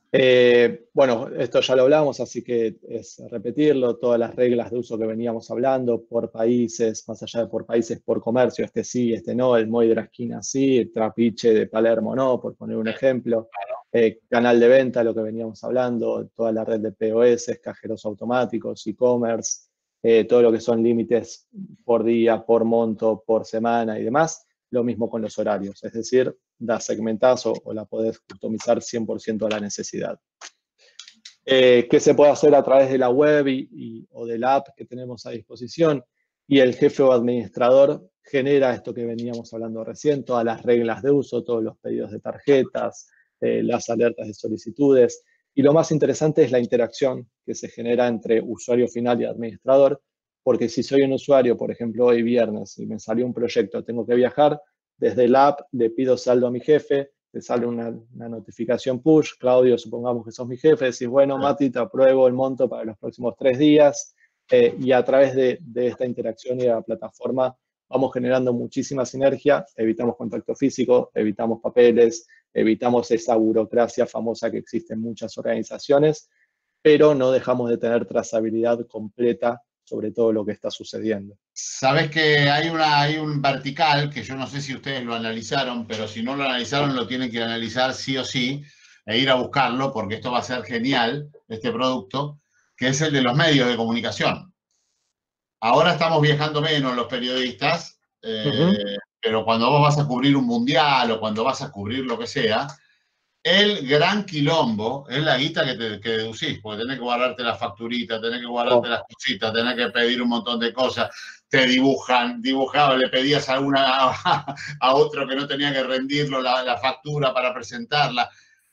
Speaker 2: Eh, bueno, esto ya lo hablamos, así que es repetirlo, todas las reglas de uso que veníamos hablando, por países, más allá de por países, por comercio, este sí, este no, el Moy de la esquina sí, el Trapiche de Palermo no, por poner un ejemplo. Eh, canal de venta, lo que veníamos hablando, toda la red de P O S, cajeros automáticos, e-commerce, eh, todo lo que son límites por día, por monto, por semana y demás. Lo mismo con los horarios, es decir, la segmentás o, o la podés customizar cien por ciento a la necesidad. Eh, ¿Qué se puede hacer a través de la web y, y, o de la app que tenemos a disposición? Y el jefe o administrador genera esto que veníamos hablando recién, todas las reglas de uso, todos los pedidos de tarjetas, eh, las alertas de solicitudes. Y lo más interesante es la interacción que se genera entre usuario final y administrador, porque si soy un usuario, por ejemplo, hoy viernes, y me salió un proyecto, tengo que viajar, desde la app le pido saldo a mi jefe, te sale una, una notificación push, Claudio, supongamos que sos mi jefe, decís, bueno, Mati, te apruebo el monto para los próximos tres días, eh, y a través de, de esta interacción y de la plataforma vamos generando muchísima sinergia, evitamos contacto físico, evitamos papeles, evitamos esa burocracia famosa que existe en muchas organizaciones, pero no dejamos de tener trazabilidad completa sobre todo lo que está sucediendo.
Speaker 1: Sabes que hay, una, hay un vertical que yo no sé si ustedes lo analizaron, pero si no lo analizaron lo tienen que analizar sí o sí e ir a buscarlo porque esto va a ser genial, este producto, que es el de los medios de comunicación. Ahora estamos viajando menos los periodistas, eh, uh-huh. pero cuando vos vas a cubrir un mundial o cuando vas a cubrir lo que sea, el gran quilombo es la guita que, te, que deducís, porque tenés que guardarte las facturitas, tenés que guardarte oh. las cositas, tenés que pedir un montón de cosas, te dibujan, dibujaba, le pedías a, una, a, a otro que no tenía que rendirlo la, la factura para presentarla.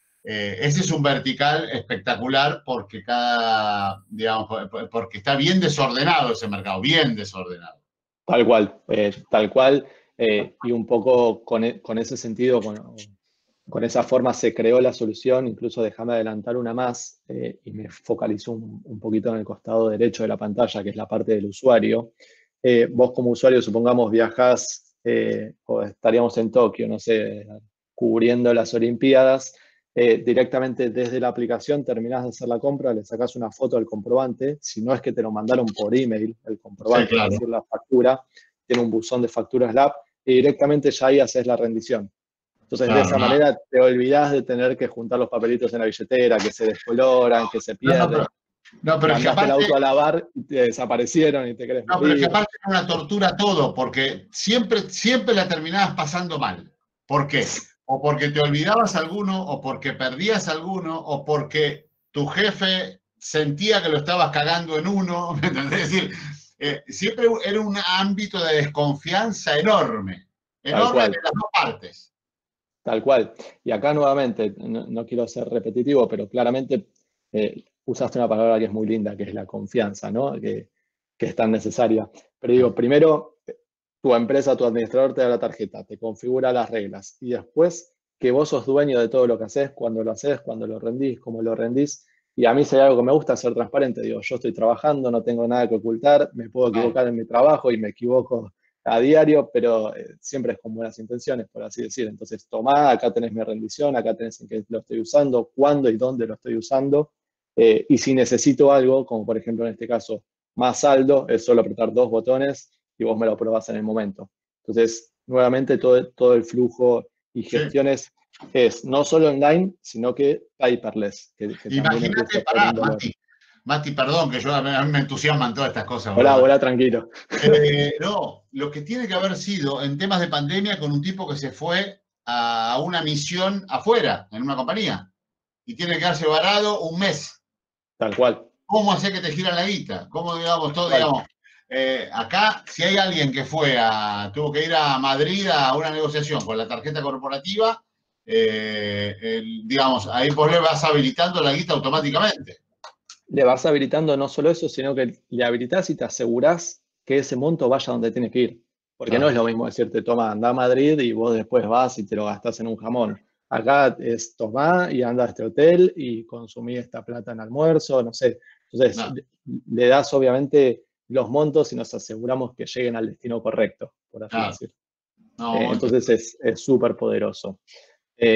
Speaker 1: Eh, ese es un vertical espectacular porque cada, digamos, porque está bien desordenado ese mercado, bien desordenado.
Speaker 2: Tal cual, eh, tal cual, eh, y un poco con, con ese sentido, con, con esa forma se creó la solución, incluso déjame adelantar una más, eh, y me focalizo un, un poquito en el costado derecho de la pantalla, que es la parte del usuario. Eh, vos como usuario, supongamos, viajás, eh, o estaríamos en Tokio, no sé, cubriendo las Olimpiadas, eh, directamente desde la aplicación terminás de hacer la compra, le sacás una foto del comprobante, si no es que te lo mandaron por email, el comprobante, sí, claro. Es decir, la factura, tiene un buzón de facturas L A P, y directamente ya ahí haces la rendición. Entonces, claro, de esa no. manera te olvidás de tener que juntar los papelitos en la billetera, que se descoloran, que se pierden. No, no, pero, no, pero mandaste aparte, el auto a lavar y te desaparecieron y te querés
Speaker 1: No, morir. Pero es que aparte es una tortura todo, porque siempre, siempre la terminabas pasando mal. ¿Por qué? O porque te olvidabas alguno, o porque perdías alguno, o porque tu jefe sentía que lo estabas cagando en uno. ¿Me entendés? Es decir, eh, siempre era un ámbito de desconfianza enorme. Enorme de las dos partes.
Speaker 2: Tal cual. Y acá nuevamente, no, no quiero ser repetitivo, pero claramente eh, usaste una palabra que es muy linda, que es la confianza, ¿no? Que, que es tan necesaria. Pero digo, primero, tu empresa, tu administrador te da la tarjeta, te configura las reglas, y después que vos sos dueño de todo lo que haces, cuando lo haces, cuando lo rendís, cómo lo rendís. Y a mí si hay algo que me gusta, ser transparente. Digo, yo estoy trabajando, no tengo nada que ocultar, me puedo equivocar en mi trabajo y me equivoco a diario, pero eh, siempre es con buenas intenciones, por así decir. Entonces, tomá, acá tenés mi rendición, acá tenés en qué lo estoy usando, cuándo y dónde lo estoy usando. Eh, y si necesito algo, como por ejemplo en este caso, más saldo, es solo apretar dos botones y vos me lo probás en el momento. Entonces, nuevamente, todo, todo el flujo y gestiones sí. es no solo online, sino que paperless. Que, que
Speaker 1: Imagínate, pará, Mati, Mati, perdón, que yo a mí me entusiasman todas estas cosas.
Speaker 2: Hola, hola, tranquilo.
Speaker 1: Eh, no, lo que tiene que haber sido en temas de pandemia con un tipo que se fue a una misión afuera, en una compañía, y tiene que quedarse varado un mes.
Speaker 2: Tal cual.
Speaker 1: ¿Cómo hacer que te giran la guita? ¿Cómo, digamos, todo, digamos, eh, acá, si hay alguien que fue a, tuvo que ir a Madrid a una negociación con la tarjeta corporativa, eh, el, digamos, ahí vos le vas habilitando la guita automáticamente.
Speaker 2: Le vas habilitando no solo eso, sino que le habilitás y te asegurás que ese monto vaya donde tiene que ir. Porque claro. no es lo mismo decirte, toma, anda a Madrid y vos después vas y te lo gastás en un jamón. Acá es tomá y anda a este hotel y consumí esta plata en almuerzo, no sé. Entonces, no. le, le das obviamente los montos y nos aseguramos que lleguen al destino correcto, por así claro. decir. No, eh, entonces es súper poderoso. Eh,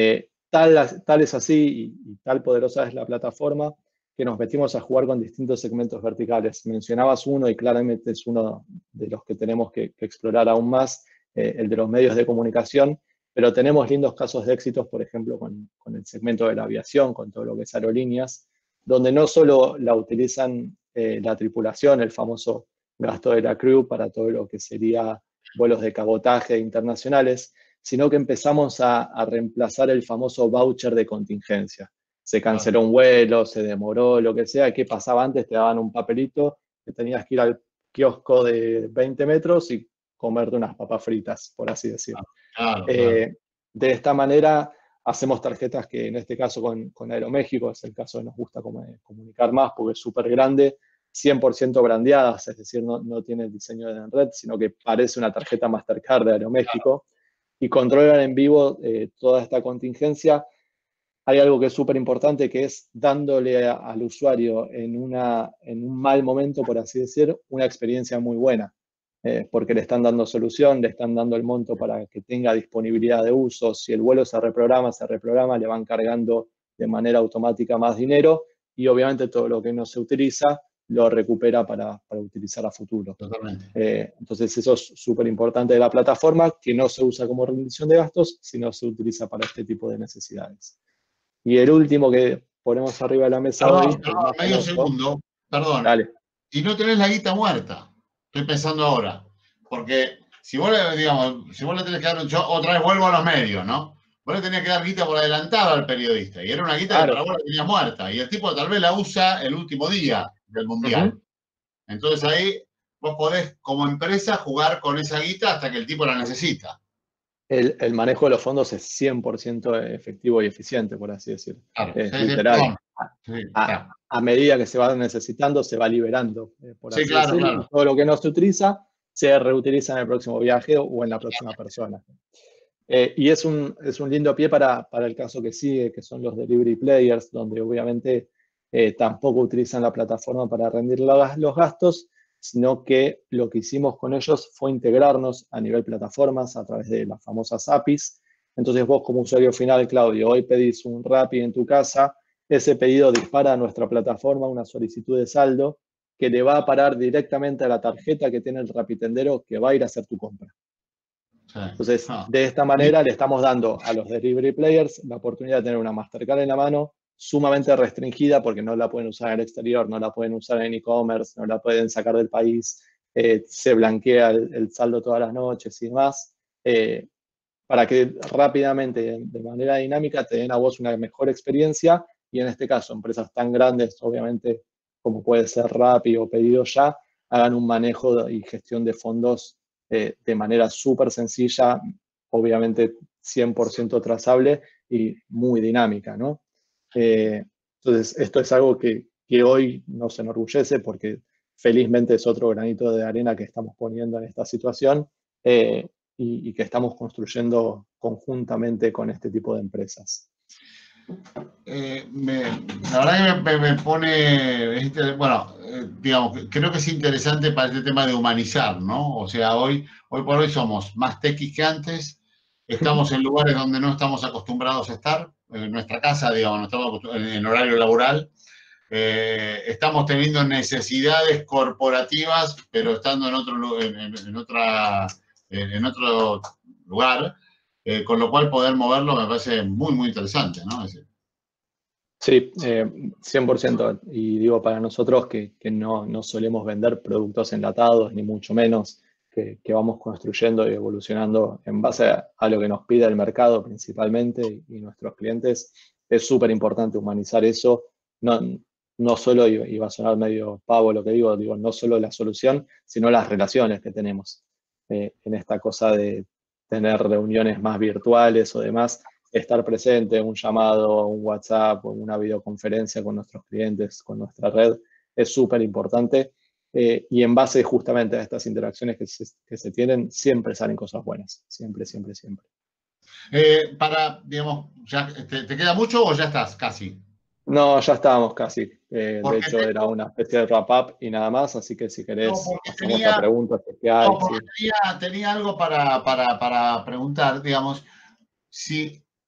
Speaker 2: tal, tal es así y, y tal poderosa es la plataforma que nos metimos a jugar con distintos segmentos verticales. Mencionabas uno y claramente es uno de los que tenemos que, que explorar aún más, eh, el de los medios de comunicación, pero tenemos lindos casos de éxitos, por ejemplo, con, con el segmento de la aviación, con todo lo que es aerolíneas, donde no solo la utilizan eh, la tripulación, el famoso gasto de la crew para todo lo que sería vuelos de cabotaje internacionales, sino que empezamos a, a reemplazar el famoso voucher de contingencia. Se canceló un vuelo, se demoró, lo que sea. ¿Qué pasaba antes? Te daban un papelito que tenías que ir al kiosco de veinte metros y comerte unas papas fritas, por así decirlo.
Speaker 1: Claro, claro.
Speaker 2: Eh, de esta manera hacemos tarjetas que en este caso con, con Aeroméxico es el caso que nos gusta comunicar más porque es súper grande, cien por ciento brandeadas, es decir, no, no tiene el diseño de red, sino que parece una tarjeta Mastercard de Aeroméxico, claro. Y controlan en vivo eh, toda esta contingencia. Hay algo que es súper importante, que es dándole a, al usuario en, una, en un mal momento, por así decir, una experiencia muy buena, eh, porque le están dando solución, le están dando el monto para que tenga disponibilidad de uso. Si el vuelo se reprograma, se reprograma, le van cargando de manera automática más dinero y obviamente todo lo que no se utiliza lo recupera para, para utilizar a futuro.
Speaker 1: Totalmente.
Speaker 2: Eh, entonces eso es súper importante de la plataforma, que no se usa como rendición de gastos, sino se utiliza para este tipo de necesidades. Y el último que ponemos arriba de la mesa
Speaker 1: perdón,
Speaker 2: hoy...
Speaker 1: Perdón, medio famoso, segundo, perdón.
Speaker 2: Dale.
Speaker 1: Y no tenés la guita muerta. Estoy pensando ahora. Porque si vos le, digamos, si vos le tenés que dar... Yo otra vez vuelvo a los medios, ¿no? Vos le tenés que dar guita por adelantado al periodista. Y era una guita, claro, que para vos la tenías muerta. Y el tipo tal vez la usa el último día del Mundial. Uh-huh. Entonces ahí vos podés, como empresa, jugar con esa guita hasta que el tipo la necesita.
Speaker 2: El, el manejo de los fondos es cien por ciento efectivo y eficiente, por así decirlo.
Speaker 1: Claro,
Speaker 2: es
Speaker 1: sí,
Speaker 2: literal.
Speaker 1: Sí,
Speaker 2: a,
Speaker 1: claro.
Speaker 2: a medida que se va necesitando, se va liberando, eh, por
Speaker 1: sí,
Speaker 2: así
Speaker 1: claro,
Speaker 2: decirlo.
Speaker 1: Claro.
Speaker 2: Y todo lo que no se utiliza, se reutiliza en el próximo viaje o en la próxima persona. Eh, y es un, es un lindo pie para, para el caso que sigue, que son los delivery players, donde obviamente eh, tampoco utilizan la plataforma para rendir los gastos, sino que lo que hicimos con ellos fue integrarnos a nivel plataformas a través de las famosas A P Is. Entonces vos como usuario final, Claudio, hoy pedís un Rappi en tu casa, ese pedido dispara a nuestra plataforma una solicitud de saldo que le va a parar directamente a la tarjeta que tiene el rapitendero que va a ir a hacer tu compra. Entonces, de esta manera le estamos dando a los delivery players la oportunidad de tener una Mastercard en la mano sumamente restringida porque no la pueden usar en el exterior, no la pueden usar en e-commerce, no la pueden sacar del país, eh, se blanquea el, el saldo todas las noches y demás, eh, para que rápidamente, de manera dinámica, te den a vos una mejor experiencia y en este caso, empresas tan grandes, obviamente, como puede ser Rappi o Pedido Ya, hagan un manejo y gestión de fondos Eh, de manera súper sencilla, obviamente cien por ciento trazable y muy dinámica, ¿no? Eh, entonces, esto es algo que, que hoy nos enorgullece porque felizmente es otro granito de arena que estamos poniendo en esta situación eh, y, y que estamos construyendo conjuntamente con este tipo de empresas.
Speaker 1: Eh, me, la verdad que me, me pone, bueno, eh, digamos, creo que es interesante para este tema de humanizar, ¿no? O sea, hoy, hoy por hoy somos más tequis que antes, estamos en lugares donde no estamos acostumbrados a estar, en nuestra casa, digamos, no estamos en horario laboral, eh, estamos teniendo necesidades corporativas, pero estando en otro, en, en, en otra, en otro lugar, eh, con lo cual poder moverlo me parece muy, muy interesante, ¿no? Es decir,
Speaker 2: Sí, eh, cien por ciento. Y digo, para nosotros que, que no, no solemos vender productos enlatados, ni mucho menos, que, que vamos construyendo y evolucionando en base a, a lo que nos pide el mercado principalmente y, y nuestros clientes, es súper importante humanizar eso. No, no solo, y va a sonar medio pavo lo que digo, digo, no solo la solución, sino las relaciones que tenemos eh, en esta cosa de tener reuniones más virtuales o demás. Estar presente, un llamado, un WhatsApp, una videoconferencia con nuestros clientes, con nuestra red, es súper importante. Eh, y en base justamente a estas interacciones que se, que se tienen, siempre salen cosas buenas. Siempre, siempre, siempre.
Speaker 1: Eh, para, digamos, ya, ¿te, ¿te queda mucho o ya estás casi?
Speaker 2: No, ya estábamos casi. Eh, de hecho,
Speaker 1: tengo...
Speaker 2: era una especie de wrap-up y nada más, así que si querés,
Speaker 1: no,
Speaker 2: hacemos
Speaker 1: tenía...
Speaker 2: la pregunta especial.
Speaker 1: No, porque
Speaker 2: sí.
Speaker 1: tenía, tenía algo para, para, para preguntar, digamos, si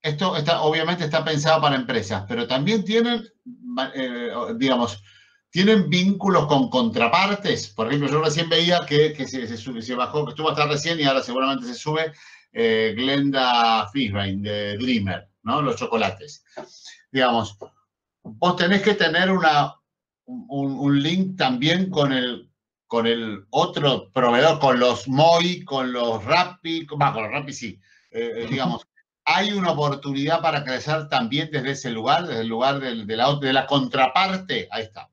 Speaker 1: esto está, obviamente está pensado para empresas, pero también tienen, eh, digamos, tienen vínculos con contrapartes. Por ejemplo, yo recién veía que, que se, se, se, bajó, que estuvo hasta recién y ahora seguramente se sube, eh, Glenda Fishbein de Dreamer, ¿no? Los chocolates. Digamos, vos tenés que tener una, un, un link también con el, con el otro proveedor, con los Moi, con los Rappi, con, bah, con los Rappi sí, eh, digamos, hay una oportunidad para crecer también desde ese lugar, desde el lugar de, de, la, de la contraparte, ahí está.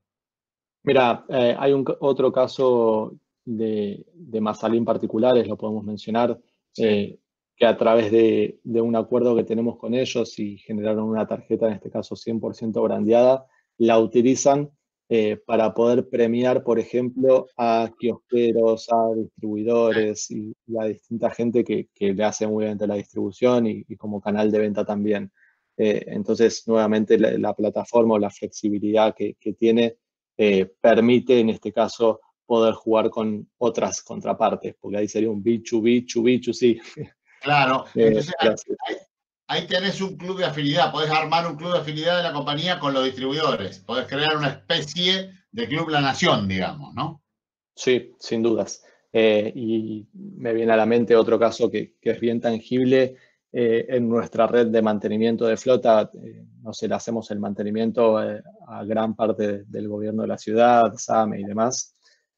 Speaker 2: Mira, eh, hay un, otro caso de, de Mazalín particulares, lo podemos mencionar, sí. eh, que a través de, de un acuerdo que tenemos con ellos y generaron una tarjeta, en este caso cien por ciento brandeada, la utilizan eh, para poder premiar, por ejemplo, a kiosqueros, a distribuidores y, y a distinta gente que, que le hace muy bien la distribución y, y como canal de venta también. Eh, entonces, nuevamente, la, la plataforma o la flexibilidad que, que tiene Eh, permite, en este caso, poder jugar con otras contrapartes, porque ahí sería un B dos B, dos B, dos C.
Speaker 1: Claro, entonces ahí, ahí, ahí tenés un club de afinidad, podés armar un club de afinidad de la compañía con los distribuidores, podés crear una especie de club La Nación, digamos, ¿no?
Speaker 2: Sí, sin dudas. Eh, y me viene a la mente otro caso que, que es bien tangible. Eh, en nuestra red de mantenimiento de flota, eh, no sé, le hacemos el mantenimiento eh, a gran parte de, del gobierno de la ciudad, SAME y demás.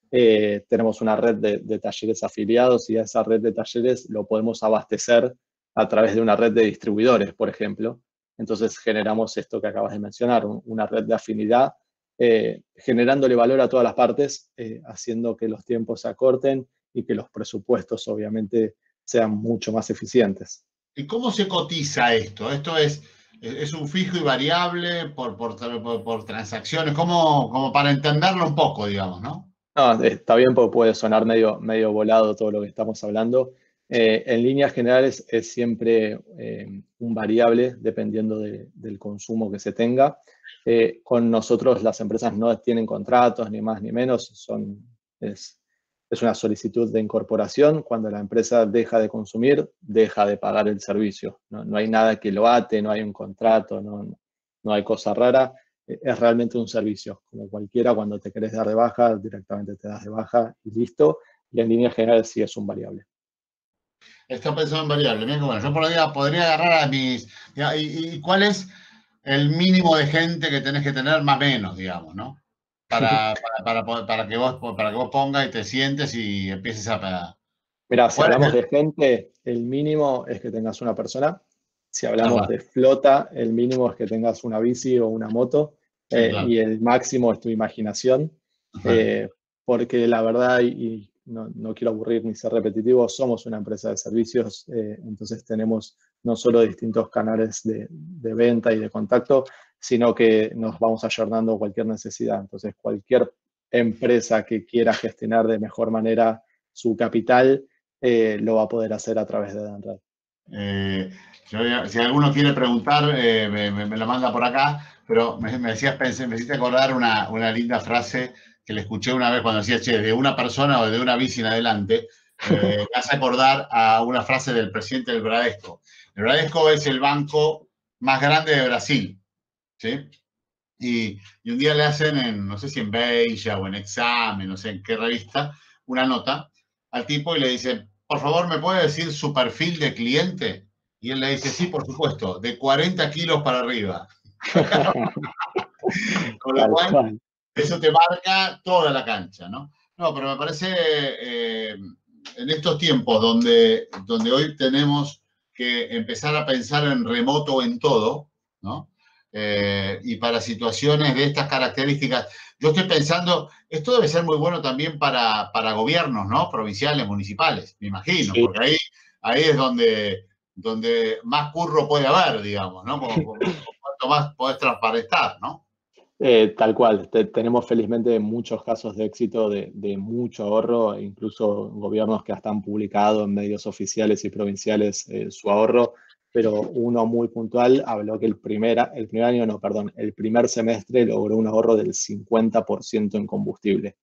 Speaker 2: Eh, tenemos una red de, de talleres afiliados y a esa red de talleres lo podemos abastecer a través de una red de distribuidores, por ejemplo. Entonces generamos esto que acabas de mencionar, un, una red de afinidad, eh, generándole valor a todas las partes, eh, haciendo que los tiempos se acorten y que los presupuestos obviamente sean mucho más eficientes.
Speaker 1: ¿Y cómo se cotiza esto? ¿Esto es, es un fijo y variable por, por, por, por transacciones? ¿Cómo, como para entenderlo un poco, digamos, ¿no?
Speaker 2: No, está bien porque puede sonar medio, medio volado todo lo que estamos hablando. Eh, en líneas generales es siempre eh, un variable dependiendo de, del consumo que se tenga. Eh, con nosotros las empresas no tienen contratos, ni más ni menos, son, es, es una solicitud de incorporación. Cuando la empresa deja de consumir, deja de pagar el servicio. No, no hay nada que lo ate, no hay un contrato, no, no hay cosa rara. Es realmente un servicio, como cualquiera, cuando te querés dar de baja, directamente te das de baja y listo. Y en línea general sí es un variable.
Speaker 1: Está pensado en variable. Mira, bueno, yo podría, podría agarrar a mis... ¿Y, y cuál es el mínimo de gente que tenés que tener más o menos, digamos, ¿no? Para, para, para, para, que vos, para que vos pongas y te sientes y empieces a...
Speaker 2: Mira, si hablamos de gente, el mínimo es que tengas una persona. Si hablamos de flota, el mínimo es que tengas una bici o una moto. Sí, eh, claro. Y el máximo es tu imaginación. Eh, porque la verdad, y no, no quiero aburrir ni ser repetitivo, somos una empresa de servicios, eh, entonces tenemos no solo distintos canales de, de venta y de contacto, sino que nos vamos ayornando cualquier necesidad. Entonces, cualquier empresa que quiera gestionar de mejor manera su capital, eh, lo va a poder hacer a través de Edenred.
Speaker 1: Eh, yo, si alguno quiere preguntar, eh, me, me, me lo manda por acá, pero me, me decías, pensé, me hiciste acordar una, una linda frase que le escuché una vez cuando decía, che, de una persona o de una bici en adelante, eh, me hace acordar a una frase del presidente del Bradesco. El Bradesco es el banco más grande de Brasil, ¿sí? Y, y un día le hacen, en, no sé si en Beija o en Examen, no sé en qué revista, una nota al tipo y le dice, por favor, ¿me puede decir su perfil de cliente? Y él le dice, sí, por supuesto, de cuarenta kilos para arriba. Con lo cual, cual, eso te marca toda la cancha, ¿no? No, pero me parece, eh, en estos tiempos donde, donde hoy tenemos que empezar a pensar en remoto en todo, ¿no? Eh, y para situaciones de estas características, yo estoy pensando, esto debe ser muy bueno también para, para gobiernos, ¿no? Provinciales, municipales, me imagino, sí. Porque ahí, ahí es donde, donde más curro puede haber, digamos, ¿no? Como, como, cuanto más podés transparentar, ¿no?
Speaker 2: Eh, tal cual, Te, tenemos felizmente muchos casos de éxito de, de mucho ahorro, incluso gobiernos que hasta han publicado en medios oficiales y provinciales eh, su ahorro, pero uno muy puntual habló que el primer, el primer año, no, perdón, el primer semestre logró un ahorro del cincuenta por ciento en combustible.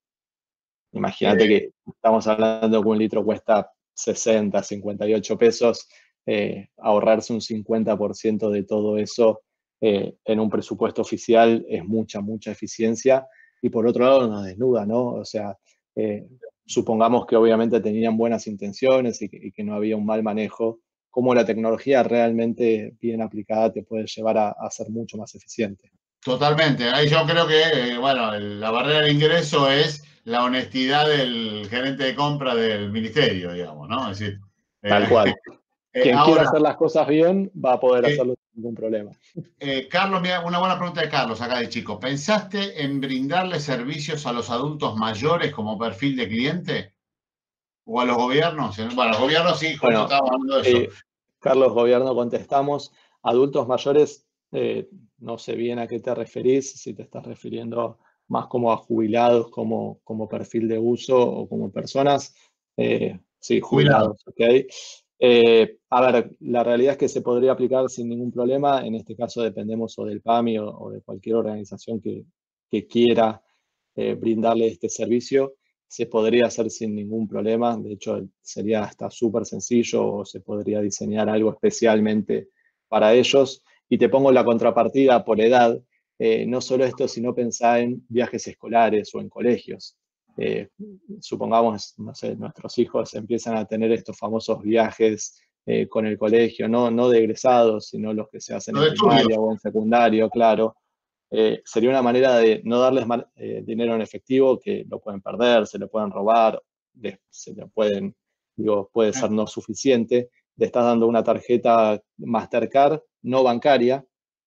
Speaker 2: Imagínate eh. que estamos hablando que un litro cuesta sesenta, cincuenta y ocho pesos, eh, ahorrarse un cincuenta por ciento de todo eso eh, en un presupuesto oficial es mucha, mucha eficiencia. Y por otro lado nos desnuda, ¿no? O sea, eh, supongamos que obviamente tenían buenas intenciones y que, y que no había un mal manejo, cómo la tecnología realmente bien aplicada te puede llevar a, a ser mucho más eficiente.
Speaker 1: Totalmente. Ahí yo creo que, eh, bueno, el- la barrera de ingreso es la honestidad del gerente de compra del ministerio, digamos, ¿no? Es decir,
Speaker 2: Tal
Speaker 1: eh,
Speaker 2: cual.
Speaker 1: eh,
Speaker 2: Quien quiera
Speaker 1: ahora,
Speaker 2: hacer las cosas bien va a poder
Speaker 1: eh,
Speaker 2: hacerlo sin ningún problema.
Speaker 1: eh, Carlos, mira, una buena pregunta de Carlos acá de chico. ¿Pensaste en brindarle servicios a los adultos mayores como perfil de cliente? ¿O a los gobiernos? Bueno, a los gobiernos sí, justo
Speaker 2: Bueno,
Speaker 1: estábamos hablando de eso.
Speaker 2: sí, Carlos, gobierno, contestamos. Adultos mayores, eh, no sé bien a qué te referís, si te estás refiriendo más como a jubilados, como, como perfil de uso o como personas. Eh, sí,
Speaker 1: Jubilado.
Speaker 2: jubilados, ok. Eh, a ver, la realidad es que se podría aplicar sin ningún problema. En este caso dependemos o del PAMI o, o de cualquier organización que, que quiera eh, brindarle este servicio. Se podría hacer sin ningún problema. De hecho, sería hasta súper sencillo o se podría diseñar algo especialmente para ellos. Y te pongo la contrapartida por edad. Eh, no solo esto, sino pensar en viajes escolares o en colegios. Eh, supongamos, no sé, nuestros hijos empiezan a tener estos famosos viajes eh, con el colegio, no, no de egresados, sino los que se hacen
Speaker 1: Los
Speaker 2: en
Speaker 1: estudios.
Speaker 2: primaria o en secundario, claro. Eh, sería una manera de no darles mal, eh, dinero en efectivo, que lo pueden perder, se lo pueden robar, de, se lo pueden, digo, puede ser no suficiente. Le estás dando una tarjeta Mastercard no bancaria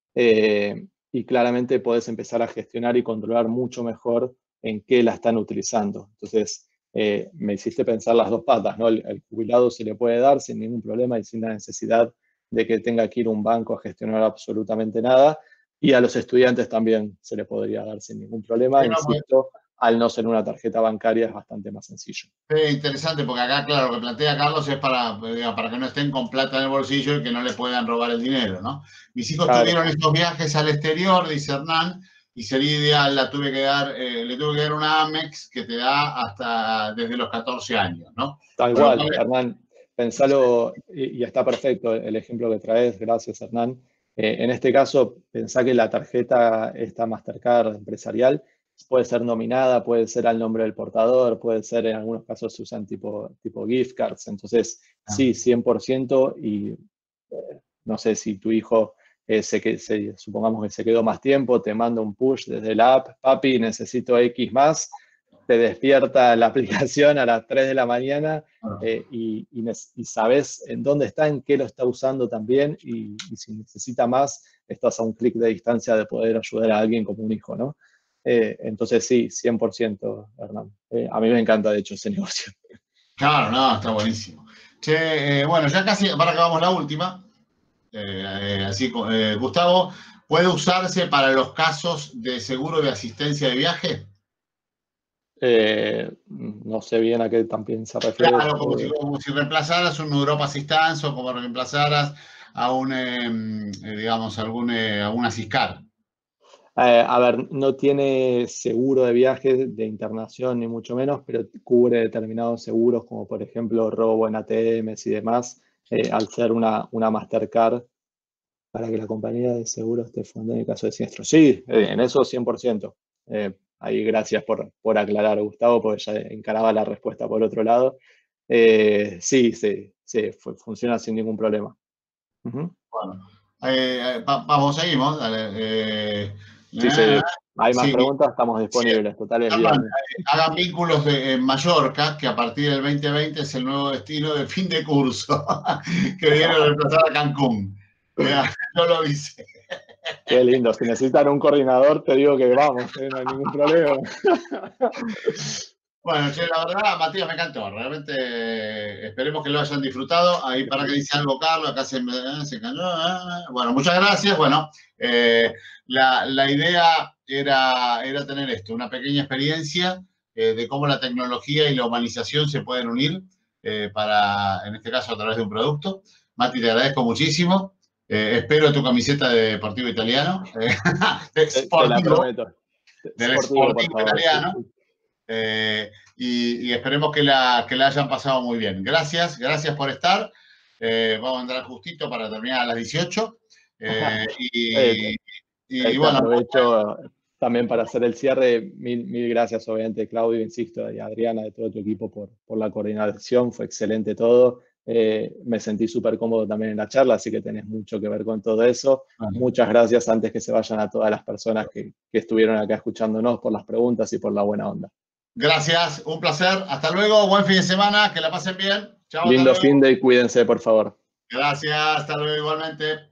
Speaker 2: eh, y claramente puedes empezar a gestionar y controlar mucho mejor en qué la están utilizando. Entonces, eh, me hiciste pensar las dos patas, ¿no? El, el jubilado se le puede dar sin ningún problema y sin la necesidad de que tenga que ir a un banco a gestionar absolutamente nada. Y a los estudiantes también se le podría dar sin ningún problema.
Speaker 1: Sí, no, pues,
Speaker 2: Insisto, al no ser una tarjeta bancaria es bastante más sencillo.
Speaker 1: es interesante porque acá, claro, lo que plantea Carlos es para, digamos, para que no estén con plata en el bolsillo y que no le puedan robar el dinero, ¿no? Mis hijos
Speaker 2: Claro,
Speaker 1: tuvieron estos viajes al exterior, dice Hernán, y sería ideal, la tuve que dar, eh, le tuve que dar una Amex que te da hasta desde los catorce años, ¿no?
Speaker 2: tal
Speaker 1: Con lo cual,
Speaker 2: cual, Hernán. Pensalo, y, y está perfecto el ejemplo que traes, gracias Hernán. Eh, en este caso, pensá que la tarjeta, esta Mastercard empresarial, puede ser nominada, puede ser al nombre del portador, puede ser, en algunos casos se usan tipo, tipo gift cards. Entonces, sí, cien por ciento, y eh, no sé si tu hijo, eh, se, que, se, supongamos que se quedó más tiempo, te manda un push desde la app, papi, necesito X más, te despierta la aplicación a las tres de la mañana eh, y, y, y, sabes en dónde está, en qué lo está usando también, y, y si necesita más, estás a un clic de distancia de poder ayudar a alguien como un hijo, ¿no? Eh, entonces sí, cien por ciento, Hernán. Eh, a mí me encanta, de hecho, ese negocio.
Speaker 1: claro, no, está buenísimo. Che, eh, bueno, ya casi, para que vamos la última. Eh, eh, así, eh, Gustavo, ¿puede usarse para los casos de seguro de asistencia de viaje?
Speaker 2: Eh, no sé bien a qué también se refiere.
Speaker 1: Claro, como si,
Speaker 2: Eh,
Speaker 1: como si reemplazaras un Europa Assistance o como reemplazaras a un, eh, digamos, algún, eh, a una Siscar.
Speaker 2: Eh, a ver, no tiene seguro de viaje de internación ni mucho menos, pero cubre determinados seguros como por ejemplo robo en A T Ms y demás, eh, al ser una, una Mastercard para que la compañía de seguros te funde en el caso de siniestro. Sí, eh, en eso cien por ciento. Eh, ahí gracias por, por aclarar, Gustavo, porque ya encaraba la respuesta por otro lado. Eh, sí, sí, sí, fu- funciona sin ningún problema. Ujú.
Speaker 1: Bueno, eh, eh, va- vamos, seguimos. Dale, eh,
Speaker 2: Sí,
Speaker 1: eh,
Speaker 2: sí, hay más
Speaker 1: sí,
Speaker 2: preguntas, estamos
Speaker 1: sí,
Speaker 2: disponibles, total es
Speaker 1: Hernán,
Speaker 2: viernes.
Speaker 1: eh, hagan vínculos de, en Mallorca, que a partir del veinte veinte es el nuevo destino de fin de curso, que viene a reemplazar a Cancún. Ya, yo lo hice.
Speaker 2: Qué lindo, si necesitan un coordinador, te digo que vamos, eh, no hay ningún problema.
Speaker 1: Bueno, che, la verdad, Matías, me encantó. Realmente eh, esperemos que lo hayan disfrutado. Ahí para que dice algo Carlos, acá se, me- se cayó. eh. Bueno, muchas gracias. Bueno, eh, la, la idea era, era tener esto, una pequeña experiencia eh, de cómo la tecnología y la humanización se pueden unir eh, para, en este caso, a través de un producto. Mati, te agradezco muchísimo. Eh, espero tu camiseta de Deportivo Italiano, eh, de
Speaker 2: Te, te la
Speaker 1: Sportivo,
Speaker 2: prometo.
Speaker 1: del
Speaker 2: Sportivo, por
Speaker 1: Sportivo
Speaker 2: favor, sí,
Speaker 1: Italiano.
Speaker 2: sí.
Speaker 1: Eh, y, y, esperemos que la, que la hayan pasado muy bien. Gracias, gracias por estar. Eh, vamos a entrar justito para terminar a las dieciocho. Eh, y,
Speaker 2: Eh,
Speaker 1: y,
Speaker 2: eh,
Speaker 1: y bueno,
Speaker 2: aprovecho también para hacer el cierre. Mil, mil gracias, obviamente, Claudio, insisto, y Adriana, de todo tu equipo por, por la coordinación. Fue excelente todo. Eh, me sentí súper cómodo también en la charla, así que tenés mucho que ver con todo eso.
Speaker 1: bueno,
Speaker 2: Muchas gracias antes que se vayan a todas las personas que, que estuvieron acá escuchándonos por las preguntas y por la buena onda.
Speaker 1: gracias, un placer. Hasta luego, buen fin de semana, que la pasen bien. Chao, hasta
Speaker 2: Lindo
Speaker 1: luego.
Speaker 2: fin de y cuídense, por favor.
Speaker 1: Gracias, hasta luego igualmente.